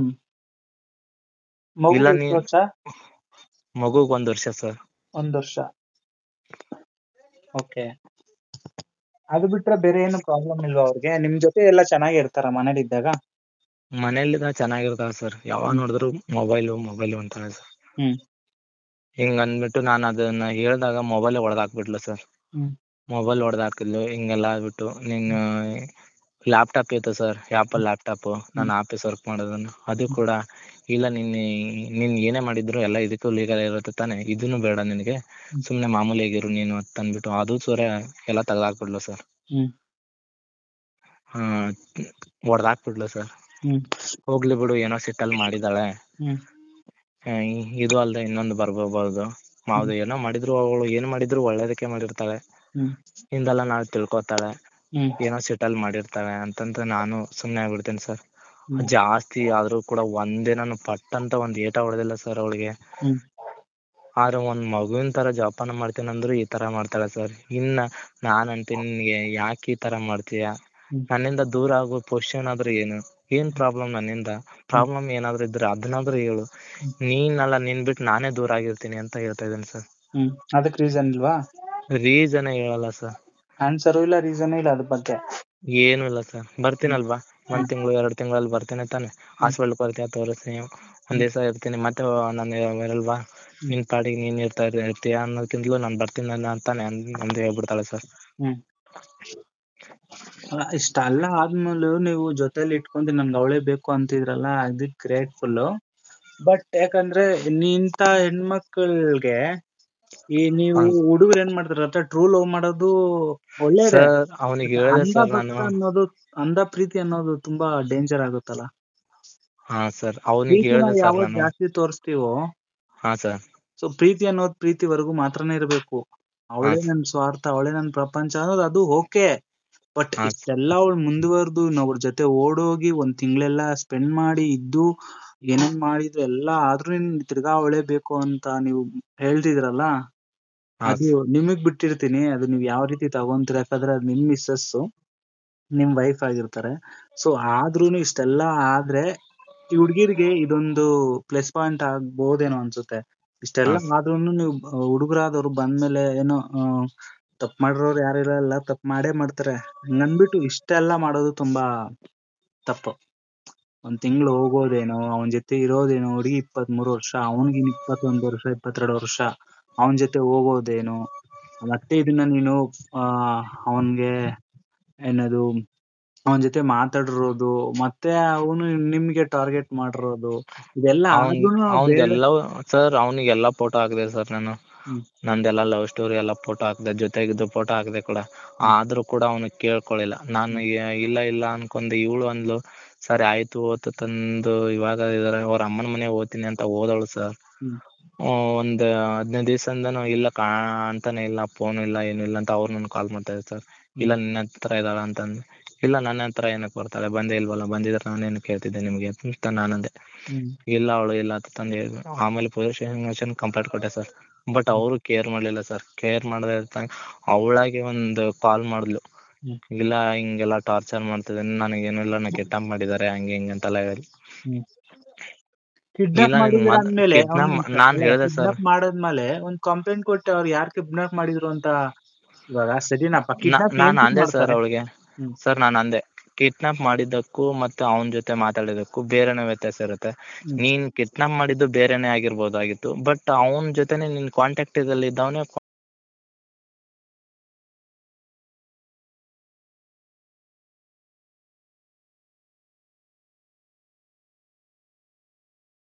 ಇಲ್ಲ ನೀ ಮಗುಗ್ ಒಂದ್ ವರ್ಷ ಸರ್. ಒಂದ್ ವರ್ಷ. ಓಕೆ. ಅದು ಬಿಟ್ರೆ ಬೇರೆ ಏನು ಪ್ರಾಬ್ಲಮ್ ಇಲ್ವಾ ಅವ್ರಿಗೆ? ನಿಮ್ ಜೊತೆ ಎಲ್ಲ ಚೆನ್ನಾಗಿ ಇರ್ತಾರ ಮನೇಲಿ ಇದ್ದಾಗ? ಮನೇಲಿದ್ದ ಚೆನ್ನಾಗಿರ್ತಾಳೆ ಸರ್, ಯಾವಾಗ ನೋಡಿದ್ರು ಮೊಬೈಲು ಮೊಬೈಲು ಅಂತಾಳೆ ಸರ್. ಹಿಂಗ ಅಂದ್ಬಿಟ್ಟು ನಾನು ಅದನ್ನ ಹೇಳ್ದಾಗ ಮೊಬೈಲ್ ಹೊಡೆದಾಕ್ಬಿಟ್ಲು ಸರ್. ಮೊಬೈಲ್ ಹೊಡೆದಾಕಿದ್ಲು, ಹಿಂಗೆಲ್ಲ ಆಗ್ಬಿಟ್ಟು ನೀನು ಲ್ಯಾಪ್ಟಾಪ್ ಇತ್ತು ಸರ್, ಆಪಲ್ ಲ್ಯಾಪ್ಟಾಪ್, ನಾನು ಆಫೀಸ್ ವರ್ಕ್ ಮಾಡೋದನ್ನು, ಅದು ಕೂಡ ಇಲ್ಲ ನಿನ್ನ ನೀನ್ ಏನೇ ಮಾಡಿದ್ರು ಎಲ್ಲ ಇದಕ್ಕೂ ಲೀಗಲ್ ಇರುತ್ತೆ ತಾನೆ, ಇದನ್ನು ಬೇಡ ನಿನಗೆ, ಸುಮ್ನೆ ಮಾಮೂಲಿ ಆಗಿರು ನೀನು ಅಂತ ಅಂದ್ಬಿಟ್ಟು ಅದು ಸೂರ ಎಲ್ಲ ತೆಗ್ದಾಕ್ಬಿಡ್ಲು ಸರ್. ಹಾ, ಹೊಡೆದಾಕ್ಬಿಡ್ಲು ಸರ್. ಹೋಗ್ಲಿ ಬಿಡು, ಏನೋ ಸಿಟ್ಟಲ್ಲಿ ಮಾಡಿದಾಳೆ, ಇದು ಅಲ್ದೆ ಇನ್ನೊಂದು ಬರ್ಬೋಬಹುದು, ಮಾವ್ದು ಏನೋ ಮಾಡಿದ್ರು ಅವಳು ಏನ್ ಮಾಡಿದ್ರು ಒಳ್ಳೇದಕ್ಕೆ ಮಾಡಿರ್ತಾಳೆ, ಹಿಂದೆಲ್ಲ ನಾಳೆ ತಿಳ್ಕೊತಾಳೆ, ಏನೋ ಸಿಟ್ಟಲ್ಲಿ ಮಾಡಿರ್ತಾಳೆ ಅಂತಂತ ನಾನು ಸುಮ್ನೆ ಆಗ್ಬಿಡ್ತೇನೆ ಸರ್. ಜಾಸ್ತಿ ಆದ್ರೂ ಕೂಡ ಒಂದಿನಾನು ಪಟ್ ಅಂತ ಒಂದ್ ಏಟ ಹೊಡೆದಿಲ್ಲ ಸರ್ ಅವಳಿಗೆ. ಆದ್ರೆ ಒಂದು ಮಗುವಿನ ಥರ ಜೋಪಾನ ಮಾಡ್ತೀನಿ ಅಂದ್ರು ಈ ಥರ ಮಾಡ್ತಾಳೆ ಸರ್. ಇನ್ನು ನಾನು ಅಂತೀನಿ, ನಿನಗೆ ಯಾಕೆ ಈ ಥರ ಮಾಡ್ತೀಯ, ಹ್ಮ್ ನನ್ನಿಂದ ದೂರ ಆಗೋ ಪೊಸಿಷನ್ ಆದ್ರೆ ಏನು, ಏನು ಪ್ರಾಬ್ಲಮ್ ನನ್ನಿಂದ, ಪ್ರಾಬ್ಲಮ್ ಏನಾದರೂ ಇದ್ರೆ ಅದನ್ನಾದ್ರೂ ಹೇಳು, ಹ್ಮ್ ನೀನಲ್ಲ ನಿನ್ ಬಿಟ್ಟು ನಾನೇ ದೂರ ಆಗಿರ್ತೀನಿ ಅಂತ ಹೇಳ್ತಾ ಇದ್ದೀನಿ ಸರ್. ಹ್ಮ್ ಅದಕ್ಕೆ ರೀಸನ್ ಇಲ್ವಾ? ರೀಸನ್ ಹೇಳಲ್ಲ ಸರ್. ಆನ್ಸರು ಇಲ್ಲ, ರೀಸನ್ ಇಲ್ಲ ಅದ್ರ ಬಗ್ಗೆ. ಏನು ಇಲ್ಲ ಸರ್. ಬರ್ತೀನಲ್ವಾ ಒಂದು ತಿಂಗಳು ಎರಡು ತಿಂಗಳಲ್ಲಿ ಬರ್ತೀನಿ ತಾನೆ, ಹಾಸ್ಪಿಟ್ಲ್ ಬರ್ತೀನಿ ತೋರಿಸ್ತೀನಿ, ಒಂದು ದಿವಸ ಇರ್ತೀನಿ, ಮತ್ತೆ ನಾನು ಇರಲ್ವಾ, ನಿನ್ನ ಪಾಡಿಗೆ ನೀನು ಇರ್ತಾ ಇರ್ತೀಯ ಅನ್ನೋದಕ್ಕಿಂತಲೂ ನಾನು ಬರ್ತೀನಿ ನಾನು ಅಂತಾನೆ ಅಂದು ಹೇಳ್ಬಿಡ್ತಾಳೆ ಸರ್. ಹ್ಮ್ ಇಷ್ಟೆಲ್ಲ ಆದ್ಮೇಲೂ ನೀವು ಜೊತೆಲಿ ಇಟ್ಕೊಂಡು ನನ್ಗೆ ಅವಳೇ ಬೇಕು ಅಂತಿದ್ರಲ್ಲ, ಅದಕ್ಕೆ ಗ್ರೇಟ್ಫುಲ್. ಬಟ್ ಯಾಕಂದ್ರೆ ಇಂಥ ಹೆಣ್ಮಕ್ಳಿಗೆ ಈ ನೀವು ಹುಡುಗರು ಏನ್ ಮಾಡ್ತಾರ ಟ್ರೂ ಲವ್ ಮಾಡೋದು ಒಳ್ಳೇದೇ. ಸರ್ ಅವನಿಗೆ ಹೇಳಿದೆ ಅಂಧ ಸರ್ ಭಕ್ತ ನಾನು. ಅನ್ನೋದು, ಅಂಧ ಪ್ರೀತಿ ಅನ್ನೋದು ತುಂಬಾ ಡೇಂಜರ್ ಆಗುತ್ತಲ್ಲ. ಹಾ ಸರ್ ಅವನಿಗೆ ಪ್ರೀತಿನ ಹೇಳಿದೆ ಸರ್ ಯಾವಾಗ ನಾನು. ಜಾಸ್ತಿ ತೋರಿಸ್ತೀವೋ, ಹಾ ಸರ್. ಸೊ ಪ್ರೀತಿ ಅನ್ನೋದು ಪ್ರೀತಿವರೆಗೂ ಮಾತ್ರನೇ ಇರಬೇಕು. ಅವಳೇ ಹಾ ನನ್ ಸ್ವಾರ್ಥ, ಅವಳೇ ನನ್ ಪ್ರಪಂಚ ಅನ್ನೋದು ಅದು ಓಕೆ. ಬಟ್ ಹಾ ಇಷ್ಟೆಲ್ಲ ಅವಳು ಮುಂದುವರೆದು ಅವ್ರ ಜೊತೆ ಓಡೋಗಿ ಒಂದ್ ತಿಂಗಳೆಲ್ಲ ಸ್ಪೆಂಡ್ ಮಾಡಿ ಇದ್ದು ಏನೇನ್ ಮಾಡಿದ್ರು ಎಲ್ಲ ಆದ್ರೂ ನಿನ್ ತಿರ್ಗಾ ಅವಳೇ ಬೇಕು ಅಂತ ನೀವು ಹೇಳ್ತಿದ್ರಲ್ಲ, ಹಾ ಅದು ನಿಮಗ್ ಬಿಟ್ಟಿರ್ತೀನಿ, ಅದು ನೀವ್ ಯಾವ ರೀತಿ ತಗೊಂತೀರ. ಯಾಕಂದ್ರೆ ಅದು ನಿಮ್ ಮಿಸ್ಸಸ್, ನಿಮ್ ವೈಫ್ ಆಗಿರ್ತಾರೆ. ಸೊ ಆದ್ರೂನು ಇಷ್ಟೆಲ್ಲ ಆದ್ರೆ ಈ ಹುಡ್ಗಿರ್ಗೆ ಇದೊಂದು ಪ್ಲಸ್ ಪಾಯಿಂಟ್ ಆಗ್ಬೋದೇನೋ ಅನ್ಸುತ್ತೆ. ಇಷ್ಟೆಲ್ಲ ಆದ್ರೂನು ನೀವು ಹುಡುಗರಾದವ್ರು ಬಂದ್ಮೇಲೆ ಏನೋ ತಪ್ಪು ಮಾಡಿರೋರು ಯಾರು ಇರಲ್ಲ, ತಪ್ಪು ಮಾಡೇ ಮಾಡ್ತಾರೆ ಹಂಗನ್ಬಿಟ್ಟು ಇಷ್ಟೆಲ್ಲ ಮಾಡೋದು ತುಂಬಾ ತಪ್ಪು. ಒಂದ್ ತಿಂಗಳು ಹೋಗೋದೇನೋ, ಅವನ ಜೊತೆ ಇರೋದೇನೋ, ಹುಡುಗಿ ಇಪ್ಪತ್ತ್ ಮೂರು ವರ್ಷ, ಅವನಿಗಿನ್ ಇಪ್ಪತ್ತೊಂದು ವರ್ಷ ಇಪ್ಪತ್ತೆರಡು ವರ್ಷ, ಅವನ ಜೊತೆ ಹೋಗೋದೇನು, ಮತ್ತೆ ಇದನ್ನ ನೀನು ಆ ಅವನ್ಗೆ ಏನದು ಅವನ ಜೊತೆ ಮಾತಾಡಿರೋದು, ಮತ್ತೆ ಅವನು ನಿಮ್ಗೆ ಟಾರ್ಗೆಟ್ ಮಾಡಿರೋದು, ಇದೆಲ್ಲ ಅವನ್ ಆದ್ರೂನು ಬೇಡ. ಅವನ್ಗೆಲ್ಲ ಸರ್ ಅವನಿಗೆಲ್ಲ ಫೋಟೋ ಹಾಕಿದೆ ಸರ್ ನಾನು. ಹ್ಮ್ ನಂದೆಲ್ಲ ಲವ್ ಸ್ಟೋರಿ ಎಲ್ಲ ಫೋಟೋ ಹಾಕಿದೆ, ಜೊತೆಗಿದ್ದು ಫೋಟೋ ಹಾಕಿದೆ ಕೂಡ. ಆದ್ರೂ ಕೂಡ ಅವನು ಕೇಳ್ಕೊಳ್ಳಿಲ್ಲ. ನಾನು ಇಲ್ಲ ಇಲ್ಲ ಅನ್ಕೊಂಡೆ. ಇವಳು ಅಂದ್ಲು, ಸರಿ ಆಯ್ತು ಓತು ತಂದು ಇವಾಗ ಇದಾರೆ ಅವ್ರ ಅಮ್ಮನ ಮನೆ ಹೋಗ್ತೀನಿ ಅಂತ ಹೋದವಳು ಸರ್. ಹ್ಮ್ ಒಂದು ಹದಿನೈದು ದಿವಸದಿಂದನೂ ಇಲ್ಲ ಕಾಣ್ತಾನೆ ಇಲ್ಲ, ಫೋನ್ ಇಲ್ಲ ಏನಿಲ್ಲ ಅಂತ ಅವ್ರು ನನ್ಗೆ ಕಾಲ್ ಮಾಡ್ತಾ ಇದ್ದಾರೆ ಸರ್. ಇಲ್ಲ ನಿನ್ನ ಹತ್ರ ಇದ್ದಾಳ ಅಂತಂದು. ಇಲ್ಲ ನನ್ನ ಹತ್ರ ಏನಕ್ಕೆ ಬರ್ತಾಳೆ, ಬಂದೇ ಇಲ್ವಲ್ಲ, ಬಂದಿದ್ರೆ ನಾನೇನು ಕೇಳ್ತಿದ್ದೆ ನಿಮಗೆ ಅಂತ ನಾನಂದೆ. ಹ್ಮ್ ಇಲ್ಲ ಅವಳು ಇಲ್ಲ ಅಂತ ತಂದು ಹೇಳಿದ್ರು. ಆಮೇಲೆ ಪೊಲೀಸ್ ಸ್ಟೇಷನ್ ಕಂಪ್ಲೇಂಟ್ ಕೊಟ್ಟೆ ಸರ್. ಬಟ್ ಅವರು ಕೇರ್ ಮಾಡಲಿಲ್ಲ ಸರ್. ಕೇರ್ ಮಾಡದೆ ಅವಳಾಗೆ ಒಂದು ಕಾಲ್ ಮಾಡಿದ್ಲು, ಹ್ಮ್ ಇಲ್ಲ ಹಿಂಗೆಲ್ಲ ಟಾರ್ಚರ್ ಮಾಡ್ತಿದ್ದೀನಿ, ನನಗೇನಿಲ್ಲ, ನಾ ಕಿಡ್ನಾಪ್ ಮಾಡಿದ್ದಾರೆ ಹಂಗೆ ಹಿಂಗೆ ಅಂತೆಲ್ಲ ಹೇಳಿ. ಹ್ಮ್ ಕಿಡ್ನಾಪ್ ಇಲ್ಲ ನಿನ್ ಮಾಡಿದ್ರ ಮದ್ ಅಂದ್ಮೇಲೆ ಕಿಡ್ನಾಪ್ ನಾನ್ ಹೇಳ್ದೆ ಸರ್. ಕಿಡ್ನಾಪ್ ಮಾಡಾದ್ಮೇಲೆ ಒಂದ್ ಕಂಪ್ಲೇಂಟ್ ಕೊಟ್ಟೆ ಅವ್ರು ಯಾರ್ ಕಿಡ್ನಾಪ್ ಮಾಡಿದ್ರು ಅಂತ. ಇವಾಗ ಸರಿನಪ್ಪ, ಕಿಡ್ನಾಪ್ ನಾನ್ ಏನ್ ಅಂದೆ ಸರ್ ಮಾಡ್ತಾರೆ? ಅವಳಿಗೆ, ಹ್ಮ್ ಸರ್ ನಾನು ಅಂದೆ ಕಿಡ್ನಾಪ್ ಮಾಡಿದ್ದಕ್ಕೂ ಮತ್ತೆ ಅವನ ಜೊತೆ ಮಾತಾಡಿದಕ್ಕೂ ಬೇರೆನೇ ವ್ಯತ್ಯಾಸ ಇರುತ್ತೆ. ಹ್ಮ್ ನೀನ್ ಕಿಡ್ನಾಪ್ ಮಾಡಿದ್ದು ಬೇರೆನೇ ಆಗಿರ್ಬೋದಾಗಿತ್ತು, ಬಟ್ ಅವನ ಜೊತೆನೆ ನಿನ್ ಕಾಂಟ್ಯಾಕ್ಟ್ ಇದ್ದಲ್ಲಿ ಇದ್ದವನೇ